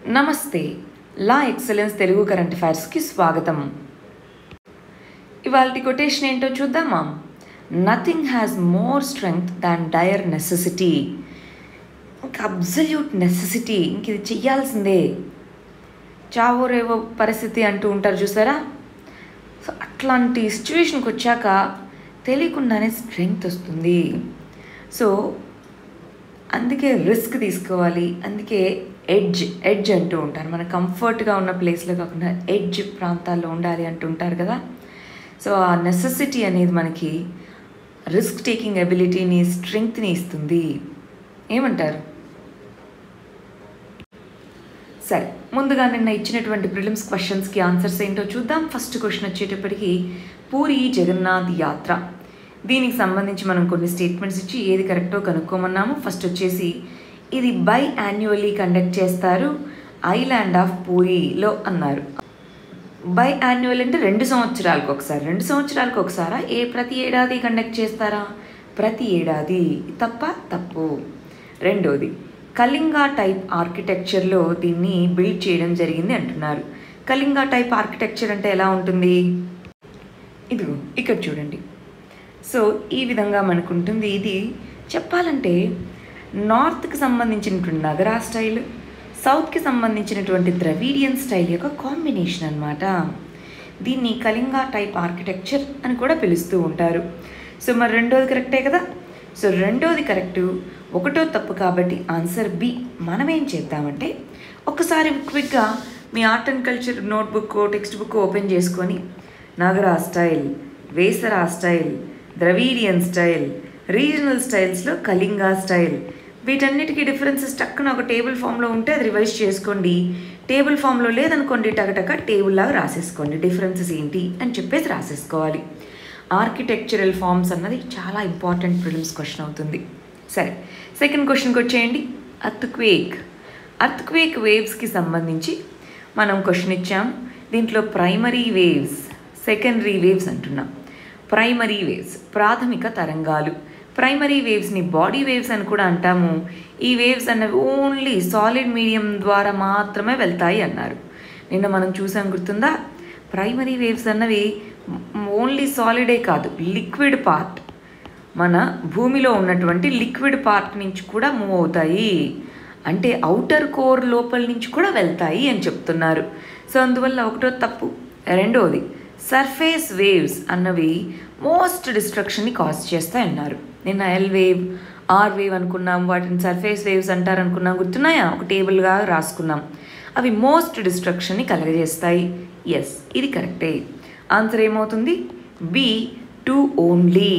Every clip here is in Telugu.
నమస్తే. లా ఎక్సలెన్స్ తెలుగు కరెంట్ అఫైర్స్కి స్వాగతం. ఇవాల్టి కొటేషన్ ఏంటో చూద్దామా? Nothing has more strength than dire necessity. ఇంక అబ్సల్యూట్ నెసెసిటీ, ఇంక ఇది చెయ్యాల్సిందే, చావో రేవో పరిస్థితి అంటూ ఉంటారు చూసారా. సో అట్లాంటి సిచ్యువేషన్కి వచ్చాక తెలియకుండానే స్ట్రెంగ్త్ వస్తుంది. సో అందుకే రిస్క్ తీసుకోవాలి, అందుకే ఎడ్జ్ అంటూ ఉంటారు. మన కంఫర్ట్గా ఉన్న ప్లేస్లో కాకుండా ఎడ్జ్ ప్రాంతాల్లో ఉండాలి అంటుంటారు కదా. సో ఆ నెసెసిటీ అనేది మనకి రిస్క్ టేకింగ్ ఎబిలిటీని, స్ట్రెంగ్త్ని ఇస్తుంది. ఏమంటారు? సరే, ముందుగా నిన్న ఇచ్చినటువంటి ప్రిలిమ్స్ క్వశ్చన్స్కి ఆన్సర్స్ ఏంటో చూద్దాం. ఫస్ట్ క్వశ్చన్ వచ్చేటప్పటికి పూరి జగన్నాథ్ యాత్ర, దీనికి సంబంధించి మనం కొన్ని స్టేట్మెంట్స్ ఇచ్చి ఏది కరెక్టో కనుక్కోమన్నాము. ఫస్ట్ వచ్చేసి ఇది బై యాన్యువల్లీ కండక్ట్ చేస్తారు ఐలాండ్ ఆఫ్ పూరిలో అన్నారు. బై యాన్యువల్ అంటే 2 సంవత్సరాలకు ఒకసారి. 2 సంవత్సరాలకు ఒకసారా? ప్రతి ఏడాది కండక్ట్ చేస్తారా? ప్రతి ఏడాది. తప్పు. రెండోది కళింగ టైప్ ఆర్కిటెక్చర్లో దీన్ని బిల్డ్ చేయడం జరిగింది అంటున్నారు. కళింగ టైప్ ఆర్కిటెక్చర్ అంటే ఎలా ఉంటుంది? ఇదిగో ఇక్కడ చూడండి. సో ఈ విధంగా మనకు ఉంటుంది. ఇది చెప్పాలంటే నార్త్కి సంబంధించినటువంటి నగరా స్టైల్, సౌత్కి సంబంధించినటువంటి ద్రవిడియన్ స్టైల్ యొక్క కాంబినేషన్ అన్నమాట. దీన్ని కళింగ టైప్ ఆర్కిటెక్చర్ అని కూడా పిలుస్తూ ఉంటారు. సో మరి రెండోది కరెక్టే కదా. సో రెండోది కరెక్టు, ఒకటో తప్పు కాబట్టి ఆన్సర్ బి. మనం ఏం చేద్దామంటే ఒక్కసారి క్విక్గా మీ art and culture notebook, textbook open చేసుకొని Nagara style, Vesara style, Dravidian style, regional స్టైల్స్లో కళింగ స్టైల్, వీటన్నిటికీ డిఫరెన్సెస్ టక్కున ఒక టేబుల్ ఫామ్లో ఉంటే అది రివైజ్ చేసుకోండి. టేబుల్ ఫామ్లో లేదనుకోండి, టకటక టేబుల్ లాగా రాసేసుకోండి. డిఫరెన్సెస్ ఏంటి అని చెప్పేసి రాసేసుకోవాలి. ఆర్కిటెక్చరల్ ఫార్మ్స్ అన్నది చాలా ఇంపార్టెంట్ ప్రిలిమ్స్ క్వశ్చన్ అవుతుంది. సరే, సెకండ్ క్వశ్చన్కి వచ్చేయండి. అర్త్క్వేక్ వేవ్స్కి సంబంధించి మనం క్వశ్చన్ ఇచ్చాం. దీంట్లో ప్రైమరీ వేవ్స్, సెకండరీ వేవ్స్ అంటున్నాం. ప్రైమరీ వేవ్స్ ప్రాథమిక తరంగాలు. ప్రైమరీ వేవ్స్ని బాడీ వేవ్స్ అని కూడా అంటాము. ఈ వేవ్స్ అన్నవి ఓన్లీ సాలిడ్ మీడియం ద్వారా మాత్రమే వెళ్తాయి అన్నారు. నిన్న మనం చూసాం, గుర్తుందా? ప్రైమరీ వేవ్స్ అన్నవి ఓన్లీ సాలిడే కాదు, లిక్విడ్ పార్ట్, మన భూమిలో ఉన్నటువంటి లిక్విడ్ పార్ట్ నుంచి కూడా మూవ్ అవుతాయి. అంటే అవుటర్ కోర్ లోపల నుంచి కూడా వెళ్తాయి అని చెప్తున్నారు. సో అందువల్ల ఒకటో తప్పు. రెండోది సర్ఫేస్ వేవ్స్ అన్నవి మోస్ట్ డిస్ట్రక్షన్ని కాజ్ చేస్తాయి అన్నారు. నిన్న ఎల్ వేవ్, ఆర్ వేవ్ అనుకున్నాం, వాటిని సర్ఫేస్ వేవ్స్ అంటారు అనుకున్నాం, గుర్తున్నాయా? ఒక టేబుల్గా రాసుకున్నాం. అవి మోస్ట్ డిస్ట్రక్షన్ని కలగజేస్తాయి. ఎస్, ఇది కరెక్టే. ఆన్సర్ ఏమవుతుంది? B, 2 only.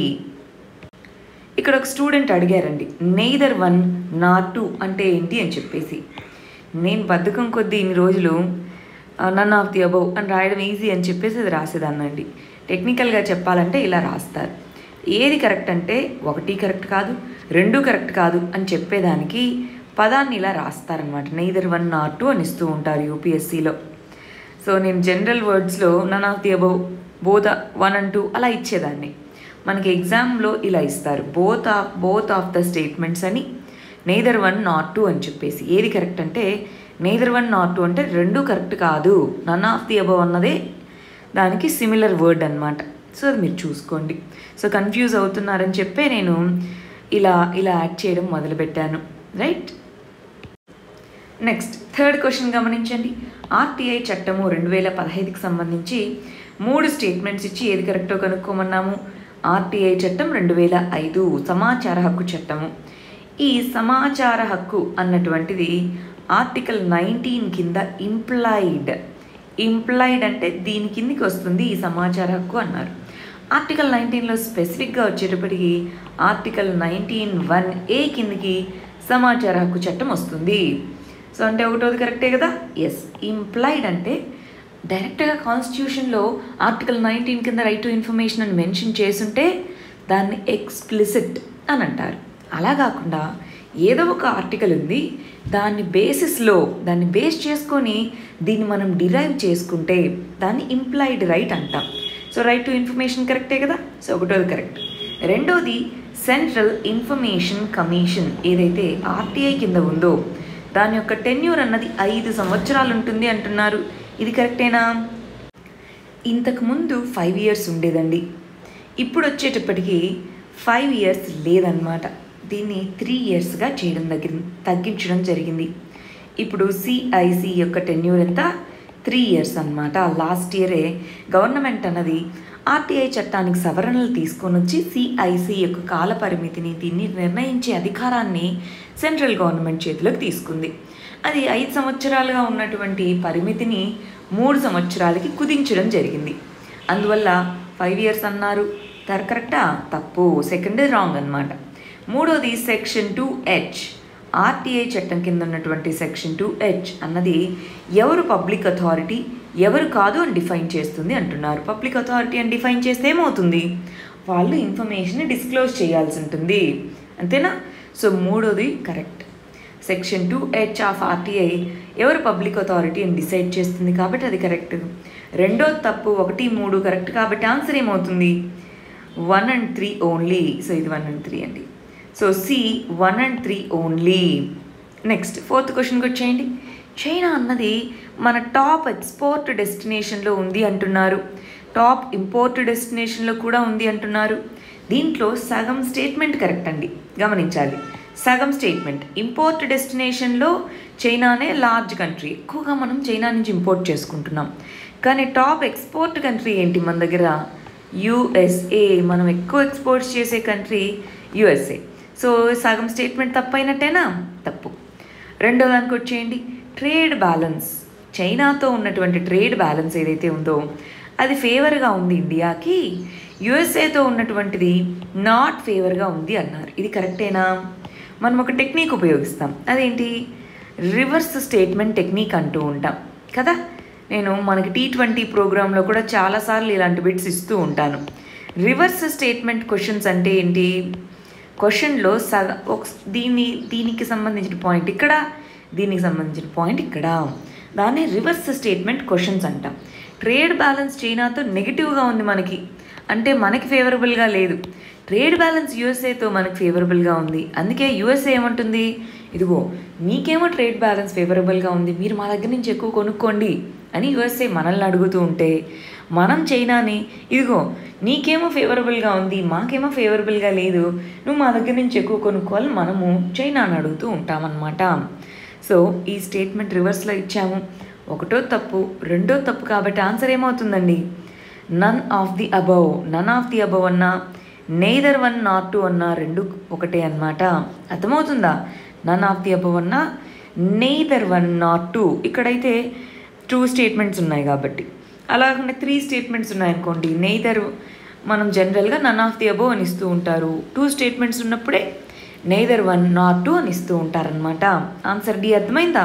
ఇక్కడ ఒక స్టూడెంట్ అడిగారండి, నెయిదర్ 1 నార్ 2 అంటే ఏంటి అని చెప్పేసి. నేను బద్ధకం కొద్దీ ఇన్ని రోజులు నన్ ఆఫ్ ది అబౌవ్ అని రాయడం ఈజీ అని చెప్పేసి అది రాసేదాన్నండి. టెక్నికల్గా చెప్పాలంటే ఇలా రాస్తారు. ఏది కరెక్ట్ అంటే 1 కరెక్ట్ కాదు, 2 కరెక్ట్ కాదు అని చెప్పేదానికి పదాన్ని ఇలా రాస్తారనమాట. నెయిదర్ 1 నార్ 2 అని ఇస్తూ ఉంటారు యూపీఎస్సీలో. సో నేను జనరల్ వర్డ్స్లో none of the above, both 1 and 2 అలా ఇచ్చేదాన్ని. మనకి ఎగ్జామ్లో ఇలా ఇస్తారు, బోత్ ఆఫ్ ద స్టేట్మెంట్స్ అని, నెయిదర్ 1 నార్ 2 అని చెప్పేసి. ఏది కరెక్ట్ అంటే నెయిదర్ 1 నార్ 2 అంటే 2 కరెక్ట్ కాదు, నన్ ఆఫ్ ది అబౌవ్ అన్నదే దానికి సిమిలర్ వర్డ్ అనమాట. సో అది మీరు చూసుకోండి. సో కన్ఫ్యూజ్ అవుతున్నారని చెప్పే నేను ఇలా యాడ్ చేయడం మొదలుపెట్టాను. రైట్. నెక్స్ట్ థర్డ్ క్వశ్చన్ గమనించండి. ఆర్టీఐ చట్టము 2015కి సంబంధించి 3 స్టేట్మెంట్స్ ఇచ్చి ఏది కరెక్టో కనుక్కోమన్నాము. ఆర్టీఐ చట్టం 2005 సమాచార హక్కు చట్టము. ఈ సమాచార హక్కు అన్నటువంటిది ఆర్టికల్ 19 కింద ఇంప్లాయిడ్ అంటే దీని కిందికి వస్తుంది ఈ సమాచార హక్కు అన్నారు. ఆర్టికల్ 19లో స్పెసిఫిక్గా వచ్చేటప్పటికి ఆర్టికల్ 19(1)A కిందికి సమాచార హక్కు చట్టం వస్తుంది. సో అంటే ఒకటోది కరెక్టే కదా. ఎస్, ఇంప్లాయిడ్ అంటే డైరెక్ట్గా కాన్స్టిట్యూషన్లో ఆర్టికల్ 19 కింద రైట్ టు ఇన్ఫర్మేషన్ అని మెన్షన్ చేసుంటే దాన్ని ఎక్స్ప్లిసిట్ అని అంటారు. అలా కాకుండా ఏదో ఒక ఆర్టికల్ ఉంది, దాన్ని బేస్ చేసుకొని దీన్ని మనం డిరైవ్ చేసుకుంటే దాన్ని ఇంప్లాయిడ్ రైట్ అంటాం. సో రైట్ టు ఇన్ఫర్మేషన్ కరెక్టే కదా. సో ఒకటోది కరెక్ట్. రెండోది సెంట్రల్ ఇన్ఫర్మేషన్ కమిషన్ ఏదైతే ఆర్టీఐ కింద ఉందో దాని యొక్క టెన్యూర్ అన్నది 5 సంవత్సరాలు ఉంటుంది అంటున్నారు. ఇది కరెక్టేనా? ఇంతకుముందు 5 ఇయర్స్ ఉండేదండి. ఇప్పుడు వచ్చేటప్పటికి 5 ఇయర్స్ లేదన్నమాట. దీన్ని 3 ఇయర్స్గా తగ్గించడం జరిగింది. ఇప్పుడు సిఐసి యొక్క టెన్యూర్ ఎంత? 3 ఇయర్స్ అన్నమాట. లాస్ట్ ఇయరే గవర్నమెంట్ అన్నది ఆర్టీఐ చట్టానికి సవరణలు తీసుకొని వచ్చి సిఐసి యొక్క కాల పరిమితిని, దీన్ని నిర్ణయించే అధికారాన్ని సెంట్రల్ గవర్నమెంట్ చేతిలోకి తీసుకుంది. అది 5 సంవత్సరాలుగా ఉన్నటువంటి పరిమితిని 3 సంవత్సరాలకి కుదించడం జరిగింది. అందువల్ల 5 ఇయర్స్ అన్నారు. కరెక్టా? తప్పు. సెకండ్ రాంగ్ అన్నమాట. మూడోది సెక్షన్ 2H, ఆర్టీఐ చట్టం కింద ఉన్నటువంటి సెక్షన్ 2H అన్నది ఎవరు పబ్లిక్ అథారిటీ, ఎవరు కాదు అని డిఫైన్ చేస్తుంది అంటున్నారు. పబ్లిక్ అథారిటీ అని డిఫైన్ చేస్తే ఏమవుతుంది? వాళ్ళు ఇన్ఫర్మేషన్ డిస్క్లోజ్ చేయాల్సి ఉంటుంది, అంతేనా? సో మూడోది correct. Section 2H of RTI ఎవరు పబ్లిక్ అథారిటీ అని డిసైడ్ చేస్తుంది కాబట్టి అది కరెక్ట్. రెండోది తప్పు. 1, 3 కరెక్ట్ కాబట్టి ఆన్సర్ ఏమవుతుంది? 1 and 3 ఓన్లీ. సో ఇది 1 and 3 అండి. So C 1 and 3 only. Next 4th క్వశ్చన్కి వచ్చేయండి. చైనా అన్నది మన టాప్ ఎక్స్పోర్ట్ డెస్టినేషన్లో ఉంది అంటున్నారు. టాప్ ఇంపోర్ట్ డెస్టినేషన్లో కూడా ఉంది అంటున్నారు. దీంట్లో సగం స్టేట్మెంట్ కరెక్ట్ అండి, గమనించాలి. సగం స్టేట్మెంట్. ఇంపోర్ట్ డెస్టినేషన్లో చైనానే లార్జ్ కంట్రీ, ఎక్కువగా మనం చైనా నుంచి ఇంపోర్ట్ చేసుకుంటున్నాం. కానీ టాప్ ఎక్స్పోర్ట్ కంట్రీ ఏంటి మన దగ్గర? యుఎస్ఏ. మనం ఎక్కువ ఎక్స్పోర్ట్స్ చేసే కంట్రీ యుఎస్ఏ. సో సగం స్టేట్మెంట్ తప్పైనట్టేనా? తప్పు. రెండో దానికి వచ్చేయండి. Trade balance. చైనాతో ఉన్నటువంటి ట్రేడ్ బ్యాలెన్స్ ఏదైతే ఉందో అది ఫేవర్గా ఉంది ఇండియాకి. యుఎస్ఏతో ఉన్నటువంటిది నాట్ ఫేవర్గా ఉంది అన్నారు. ఇది కరెక్టేనా? మనం ఒక టెక్నిక్ ఉపయోగిస్తాం. అదేంటి? రివర్స్ స్టేట్మెంట్ టెక్నిక్ అంటూ ఉంటాం కదా. నేను మనకి T20 ప్రోగ్రాంలో కూడా చాలాసార్లు ఇలాంటి బిట్స్ ఇస్తూ ఉంటాను. రివర్స్ స్టేట్మెంట్ క్వశ్చన్స్ అంటే ఏంటి? క్వశ్చన్లో దీనికి సంబంధించిన పాయింట్ ఇక్కడ, దీనికి సంబంధించిన పాయింట్ ఇక్కడ, దాన్ని రివర్స్ స్టేట్మెంట్ క్వశ్చన్స్ అంటాం. ట్రేడ్ బ్యాలెన్స్ చైనాతో నెగిటివ్గా ఉంది మనకి, అంటే మనకి ఫేవరబుల్గా లేదు. ట్రేడ్ బ్యాలెన్స్ యూఎస్ఏతో మనకి ఫేవరబుల్గా ఉంది. అందుకే యూఎస్ఏ ఏమంటుంది? ఇదిగో మీకేమో ట్రేడ్ బ్యాలెన్స్ ఫేవరబుల్గా ఉంది, మీరు మా దగ్గర నుంచి ఎక్కువ కొనుక్కోండి అని యుఎస్ఏ మనల్ని అడుగుతూ ఉంటే, మనం చైనాని ఇదిగో నీకేమో ఫేవరబుల్గా ఉంది, మాకేమో ఫేవరబుల్గా లేదు, నువ్వు మా దగ్గర నుంచి ఎక్కువ కొనుక్కోవాలి మనము చైనాని అడుగుతూ ఉంటామన్నమాట. సో ఈ స్టేట్మెంట్ రివర్స్లో ఇచ్చాము. ఒకటో తప్పు, రెండో తప్పు కాబట్టి ఆన్సర్ ఏమవుతుందండి? None of the above. None of the above అన్నా, నెయిదర్ 1 nor 2 అన్నా రెండు ఒకటే అన్నమాట. అర్థమవుతుందా? నన్ ఆఫ్ ది అబవ్ అన్నా, నెయిదర్ 1 nor 2. ఇక్కడైతే 2 స్టేట్మెంట్స్ ఉన్నాయి కాబట్టి. అలాగనే 3 స్టేట్మెంట్స్ ఉన్నాయనుకోండి, నెయిదర్ మనం జనరల్గా నన్ ఆఫ్ ది అబవ్ అని ఇస్తూ ఉంటారు. 2 స్టేట్మెంట్స్ ఉన్నప్పుడే నెయిదర్ 1 nor 2 అని ఇస్తూ ఉంటారనమాట. Answer D. అర్థమైందా?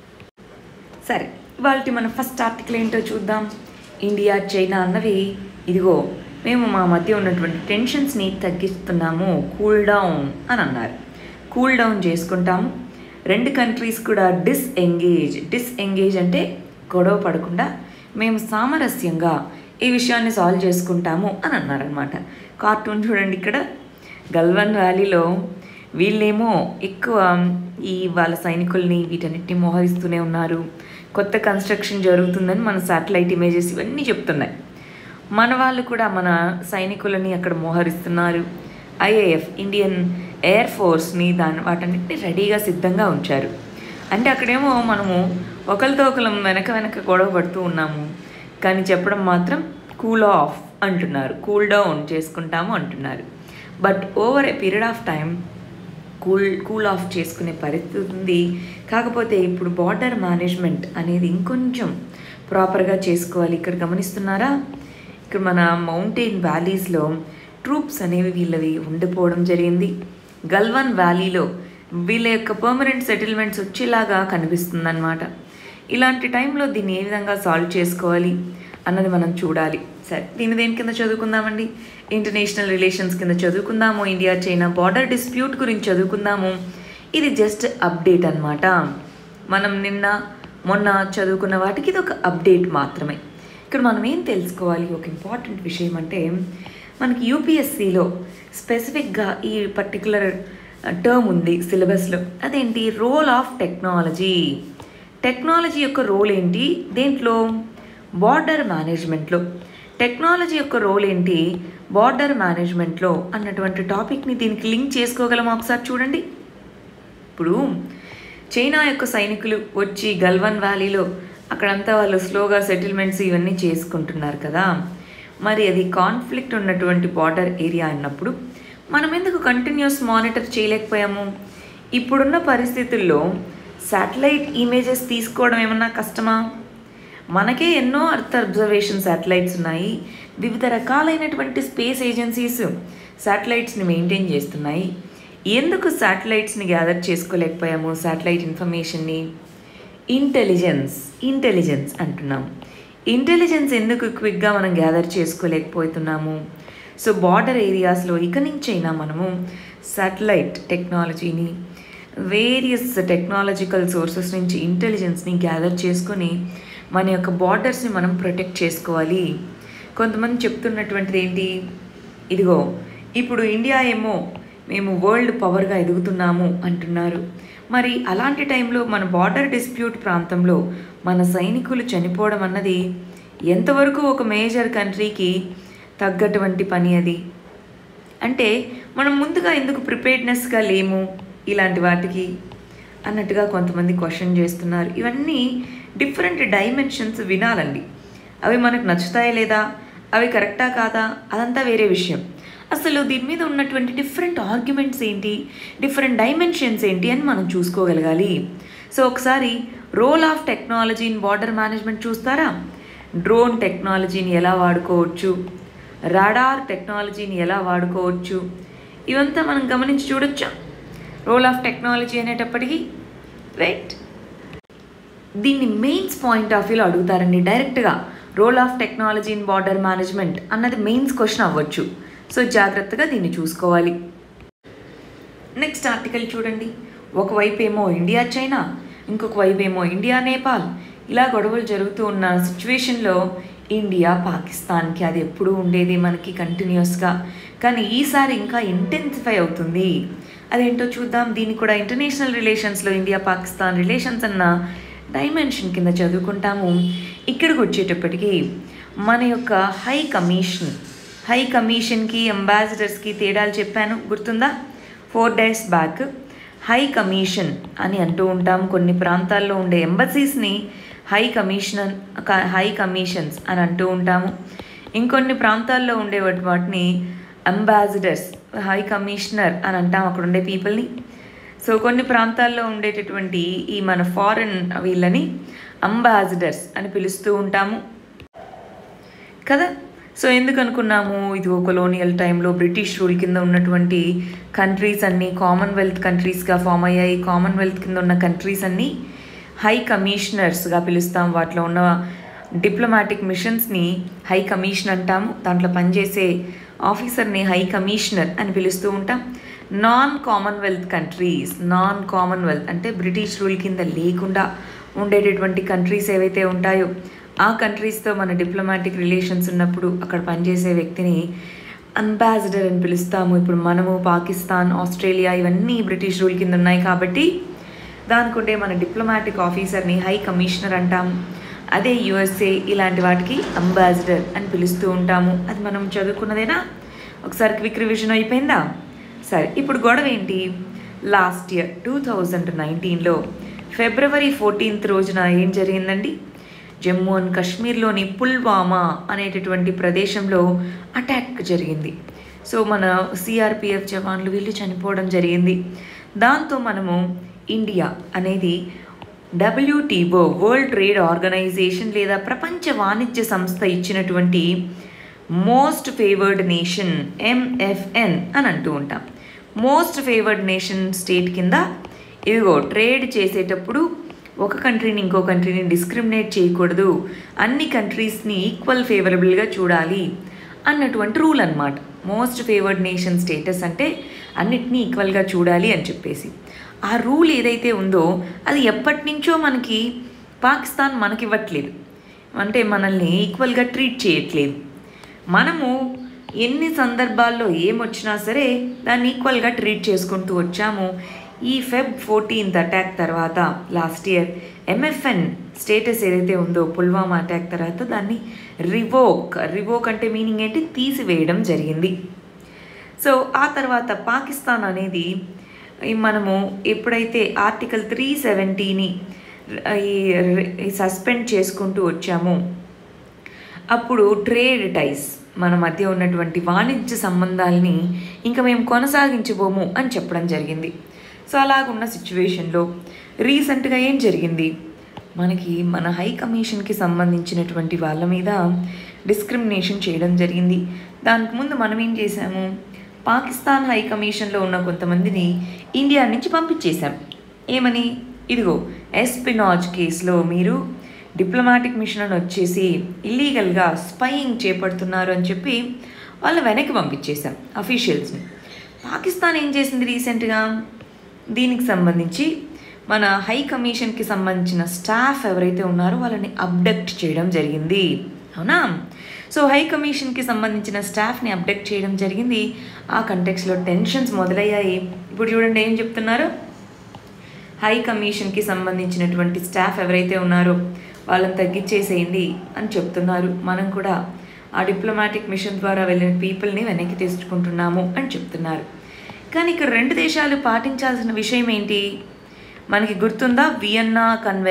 సరే, ఇవాళ మన ఫస్ట్ ఆర్టికల్ ఏంటో చూద్దాం. ఇండియా చైనా అన్నవి ఇదిగో మేము మా మధ్య ఉన్నటువంటి టెన్షన్స్ని తగ్గిస్తున్నాము, కూల్ డౌన్ అని అన్నారు. కూల్ డౌన్ చేసుకుంటాము. 2 కంట్రీస్ కూడా డిస్ఎంగేజ్ అంటే గొడవ పడకుండా మేము సామరస్యంగా ఈ విషయాన్ని సాల్వ్ చేసుకుంటాము అని అన్నారనమాట. కార్టూన్ చూడండి ఇక్కడ. గల్వాన్ వ్యాలీలో వీళ్ళేమో ఎక్కువ వాళ్ళ సైనికుల్ని వీటన్నిటిని మోహరిస్తూనే ఉన్నారు. కొత్త కన్స్ట్రక్షన్ జరుగుతుందని మన శాటిలైట్ ఇమేజెస్ ఇవన్నీ చెప్తున్నాయి. మన వాళ్ళు కూడా మన సైనికులని అక్కడ మోహరిస్తున్నారు. ఐఏఎఫ్ ఇండియన్ ఎయిర్ ఫోర్స్ని వాటన్నిటిని రెడీగా సిద్ధంగా ఉంచారు. అంటే అక్కడేమో మనము ఒకరితో ఒకరు వెనక గొడవ పడుతూ ఉన్నాము, కానీ చెప్పడం మాత్రం కూల్ ఆఫ్ అంటున్నారు, కూల్ డౌన్ చేసుకుంటాము అంటున్నారు. But over a period of time cool off చేసుకునే పరిస్థితి ఉంది. కాకపోతే ఇప్పుడు బార్డర్ మేనేజ్మెంట్ అనేది ఇంకొంచెం ప్రాపర్గా చేసుకోవాలి. ఇక్కడ గమనిస్తున్నారా? ఇక్కడ మన మౌంటైన్ వ్యాలీస్లో ట్రూప్స్ అనేవి వీళ్ళవి ఉండిపోవడం జరిగింది. గల్వాన్ వ్యాలీలో వీళ్ళ యొక్క పర్మనెంట్ సెటిల్మెంట్స్ వచ్చేలాగా కనిపిస్తుందన్నమాట. ఇలాంటి టైంలో దీన్ని ఏ విధంగా సాల్వ్ చేసుకోవాలి అన్నది మనం చూడాలి. సరే, దీన్ని దేని కింద చదువుకుందామండి? ఇంటర్నేషనల్ రిలేషన్స్ కింద చదువుకుందాము. ఇండియా చైనా బార్డర్ డిస్ప్యూట్ గురించి చదువుకుందాము. ఇది జస్ట్ అప్డేట్ అన్నమాట. మనం మొన్న చదువుకున్న వాటికి ఇది ఒక అప్డేట్ మాత్రమే. ఇక్కడ మనం ఏం తెలుసుకోవాలి? ఒక ఇంపార్టెంట్ విషయం అంటే మనకి యూపీఎస్సిలో స్పెసిఫిక్గా ఈ పర్టికులర్ టర్మ్ ఉంది సిలబస్లో. అదేంటి? Role of technology. టెక్నాలజీ యొక్క రోల్ ఏంటి దేంట్లో? బార్డర్ మేనేజ్మెంట్లో. టెక్నాలజీ యొక్క రోల్ ఏంటి బార్డర్ మేనేజ్మెంట్లో అన్నటువంటి టాపిక్ని దీనికి లింక్ చేసుకోగలమా ఒకసారి చూడండి. ఇప్పుడు చైనా యొక్క సైనికులు వచ్చి గల్వాన్ వ్యాలీలో అక్కడంతా వాళ్ళు స్లోగా సెటిల్మెంట్స్ ఇవన్నీ చేసుకుంటున్నారు కదా. మరి అది కాన్ఫ్లిక్ట్ ఉన్నటువంటి బార్డర్ ఏరియా అన్నప్పుడు మనం ఎందుకు కంటిన్యూస్ మానిటర్ చేయలేకపోయాము? ఇప్పుడున్న పరిస్థితుల్లో శాటిలైట్ ఇమేజెస్ తీసుకోవడం ఏమన్నా కష్టమా? మనకే ఎన్నో అర్త్ అబ్జర్వేషన్ శాటిలైట్స్ ఉన్నాయి. వివిధ రకాలైనటువంటి స్పేస్ ఏజెన్సీస్ శాటిలైట్స్ని మెయింటైన్ చేస్తున్నాయి. ఎందుకు శాటిలైట్స్ని గ్యాదర్ చేసుకోలేకపోయాము? శాటిలైట్ ఇన్ఫర్మేషన్ని ఇంటెలిజెన్స్ అంటున్నాము. ఇంటెలిజెన్స్ ఎందుకు క్విక్గా మనం గ్యాదర్ చేసుకోలేకపోతున్నాము? సో బార్డర్ ఏరియాస్లో ఇక నుంచైనా మనము శాటిలైట్ టెక్నాలజీని వేరియస్ టెక్నాలజికల్ సోర్సెస్ నుంచి ఇంటెలిజెన్స్ని గ్యాదర్ చేసుకొని మన యొక్క బార్డర్స్ని మనం ప్రొటెక్ట్ చేసుకోవాలి. కొంతమంది చెప్తున్నటువంటిది ఏంటి? ఇదిగో ఇప్పుడు ఇండియా ఏమో మేము వరల్డ్ పవర్గా ఎదుగుతున్నాము అంటున్నారు. మరి అలాంటి టైంలో మన బార్డర్ డిస్ప్యూట్ ప్రాంతంలో మన సైనికులు చనిపోవడం అన్నది ఎంతవరకు ఒక మేజర్ కంట్రీకి తగ్గటువంటి పని? అది అంటే మనం ముందుగా ఎందుకు ప్రిపేర్డ్నెస్గా లేము ఇలాంటి వాటికి అన్నట్టుగా కొంతమంది క్వశ్చన్ చేస్తున్నారు. ఇవన్నీ డిఫరెంట్ డైమెన్షన్స్ వినాలండి. అవి మనకు నచ్చుతాయా లేదా, అవి కరెక్టా కాదా, అదంతా వేరే విషయం. అసలు దీని మీద ఉన్నటువంటి డిఫరెంట్ ఆర్గ్యుమెంట్స్ ఏంటి, డిఫరెంట్ డైమెన్షన్స్ ఏంటి అని మనం చూసుకోగలగాలి. సో ఒకసారి role of technology in border management చూస్తారా? డ్రోన్ టెక్నాలజీని ఎలా వాడుకోవచ్చు, రాడార్ టెక్నాలజీని ఎలా వాడుకోవచ్చు, ఇవంతా మనం గమనించి చూడొచ్చు. రోల్ ఆఫ్ టెక్నాలజీ అనేటప్పటికీ రైట్, దీన్ని మెయిన్స్ పాయింట్ ఆఫ్ వ్యూలో అడుగుతారండి డైరెక్ట్గా. Role of technology in border management అన్నది మెయిన్స్ క్వశ్చన్ అవ్వచ్చు. సో జాగ్రత్తగా దీన్ని చూసుకోవాలి. నెక్స్ట్ ఆర్టికల్ చూడండి. ఒకవైపు ఏమో ఇండియా చైనా, ఇంకొక వైపు ఏమో ఇండియా నేపాల్, ఇలా గొడవలు జరుగుతూ ఉన్న సిచ్యువేషన్లో ఇండియా పాకిస్తాన్కి అది ఎప్పుడూ ఉండేది మనకి కంటిన్యూస్గా, కానీ ఈసారి ఇంకా ఇంటెన్సిఫై అవుతుంది. అదేంటో చూద్దాం. దీన్ని కూడా ఇంటర్నేషనల్ రిలేషన్స్లో ఇండియా పాకిస్తాన్ రిలేషన్స్ అన్న డైమెన్షన్ కింద చదువుకుంటాము. ఇక్కడికి వచ్చేటప్పటికి మన యొక్క హై కమిషన్కి అంబాసిడర్స్కి తేడాలు చెప్పాను, గుర్తుందా? 4 days బ్యాక్ హై కమిషన్ అని అంటూ ఉంటాం. కొన్ని ప్రాంతాల్లో ఉండే ఎంబసీస్ని హై కమిషన్స్ అని అంటూ ఉంటాము. ఇంకొన్ని ప్రాంతాల్లో ఉండే వాటిని అంబాసిడర్స్, హై కమిషనర్ అని అంటాం అక్కడ ఉండే పీపుల్ని. సో కొన్ని ప్రాంతాల్లో ఉండేటటువంటి ఈ మన ఫారెన్ వీళ్ళని అంబాసిడర్స్ అని పిలుస్తూ ఉంటాము కదా. సో ఎందుకు అనుకున్నాము? ఇది కొలోనియల్ టైంలో బ్రిటిష్ రూల్ కింద ఉన్నటువంటి కంట్రీస్ అన్నీ కామన్వెల్త్ కంట్రీస్గా ఫామ్ అయ్యాయి. కామన్వెల్త్ కింద ఉన్న కంట్రీస్ అన్నీ హై కమిషనర్స్గా పిలుస్తాం. వాటిలో ఉన్న డిప్లొమాటిక్ మిషన్స్ని హై కమిషన్ అంటాము. దాంట్లో పనిచేసే ఆఫీసర్ని హై కమిషనర్ అని పిలుస్తూ ఉంటాం. నాన్ కామన్వెల్త్ అంటే బ్రిటిష్ రూల్ కింద లేకుండా ఉండేటటువంటి కంట్రీస్ ఏవైతే ఉంటాయో ఆ కంట్రీస్తో మన డిప్లొమాటిక్ రిలేషన్స్ ఉన్నప్పుడు అక్కడ పనిచేసే వ్యక్తిని అంబాసిడర్ అని పిలుస్తాము. ఇప్పుడు మనము పాకిస్తాన్, ఆస్ట్రేలియా ఇవన్నీ బ్రిటిష్ రూల్ కింద ఉన్నాయి కాబట్టి దానికుంటే మన డిప్లొమాటిక్ ఆఫీసర్ని హై కమిషనర్ అంటాము. అదే యుఎస్ఏ ఇలాంటి వాటికి అంబాసిడర్ అని పిలుస్తూ ఉంటాము. అది మనం చదువుకున్నదేనా? ఒకసారి క్విక్ రివిజన్ అయిపోయిందా? సరే, ఇప్పుడు గొడవ ఏంటి? లాస్ట్ ఇయర్ 2019లో February 14th రోజున ఏం జరిగిందండి? జమ్మూ అండ్ కాశ్మీర్లోని పుల్వామా అనేటటువంటి ప్రదేశంలో అటాక్ జరిగింది. సో మన సిఆర్పిఎఫ్ జవాన్లు వీళ్ళు చనిపోవడం జరిగింది. దాంతో మనము ఇండియా అనేది WTO వరల్డ్ ట్రేడ్ ఆర్గనైజేషన్ లేదా ప్రపంచ వాణిజ్య సంస్థ ఇచ్చినటువంటి మోస్ట్ ఫేవర్డ్ నేషన్ MFN అని అంటూ ఉంటాం. మోస్ట్ ఫేవర్డ్ నేషన్ స్టేట్ కింద ఇదిగో ట్రేడ్ చేసేటప్పుడు ఒక కంట్రీని ఇంకో కంట్రీని డిస్క్రిమినేట్ చేయకూడదు, అన్ని కంట్రీస్ని ఈక్వల్ ఫేవరబుల్గా చూడాలి అన్నటువంటి రూల్ అన్నమాట. మోస్ట్ ఫేవర్డ్ నేషన్ స్టేటస్ అంటే అన్నిటినీ ఈక్వల్గా చూడాలి అని చెప్పేసి ఆ రూల్ ఏదైతే ఉందో అది ఎప్పటి నుంచో మనకి పాకిస్తాన్ మనకి ఇవ్వట్లేదు, అంటే మనల్ని ఈక్వల్గా ట్రీట్ చేయట్లేదు. మనము ఎన్ని సందర్భాల్లో ఏమొచ్చినా సరే దాన్ని ఈక్వల్గా ట్రీట్ చేసుకుంటూ వచ్చాము. ఈ Feb 14th అటాక్ తర్వాత లాస్ట్ ఇయర్ MFN స్టేటస్ ఏదైతే ఉందో పుల్వామా అటాక్ తర్వాత దాన్ని రివోక్ అంటే మీనింగ్ ఏంటి, తీసివేయడం జరిగింది. సో ఆ తర్వాత పాకిస్తాన్ అనేది మనము ఎప్పుడైతే ఆర్టికల్ 370ని సస్పెండ్ చేసుకుంటూ వచ్చామో అప్పుడు ట్రేడ్ టైస్ మన మధ్య ఉన్నటువంటి వాణిజ్య సంబంధాలని ఇంకా మేము కొనసాగించబోము అని చెప్పడం జరిగింది. సో అలాగున్న సిచ్యువేషన్లో రీసెంట్గా ఏం జరిగింది, మనకి మన హై కమిషన్కి సంబంధించినటువంటి వాళ్ళ మీద డిస్క్రిమినేషన్ చేయడం జరిగింది. దానికి ముందు మనం ఏం చేశాము, పాకిస్తాన్ హై కమిషన్లో ఉన్న కొంతమందిని ఇండియా నుంచి పంపించేశాం. ఏమని, ఇదిగో ఎస్పినాజ్ కేసులో మీరు డిప్లొమాటిక్ మిషన్ అని వచ్చేసి ఇల్లీగల్గా స్పైయింగ్ చేపడుతున్నారు అని చెప్పి వాళ్ళు వెనక్కి పంపించేశాం అఫీషియల్స్ని. పాకిస్తాన్ ఏం చేసింది రీసెంట్గా, దీనికి సంబంధించి మన హై కమిషన్కి సంబంధించిన స్టాఫ్ ఎవరైతే ఉన్నారో వాళ్ళని అబ్డక్ట్ చేయడం జరిగింది, అవునా. సో హై కమిషన్కి సంబంధించిన స్టాఫ్ని అబ్డక్ట్ చేయడం జరిగింది. ఆ కంటెక్స్లో టెన్షన్స్ మొదలయ్యాయి. ఇప్పుడు చూడండి ఏం చెప్తున్నారు, హై కమిషన్కి సంబంధించినటువంటి స్టాఫ్ ఎవరైతే ఉన్నారో వాళ్ళని తగ్గించేసేయండి అని చెప్తున్నారు. మనం కూడా ఆ డిప్లొమాటిక్ మిషన్ ద్వారా వెళ్ళిన పీపుల్ని వెనక్కి తీసుకుంటున్నాము అని చెప్తున్నారు. కానీ ఇక్కడ రెండు దేశాలు పాటించాల్సిన విషయం ఏంటి, మనకి గుర్తుందా, Vienna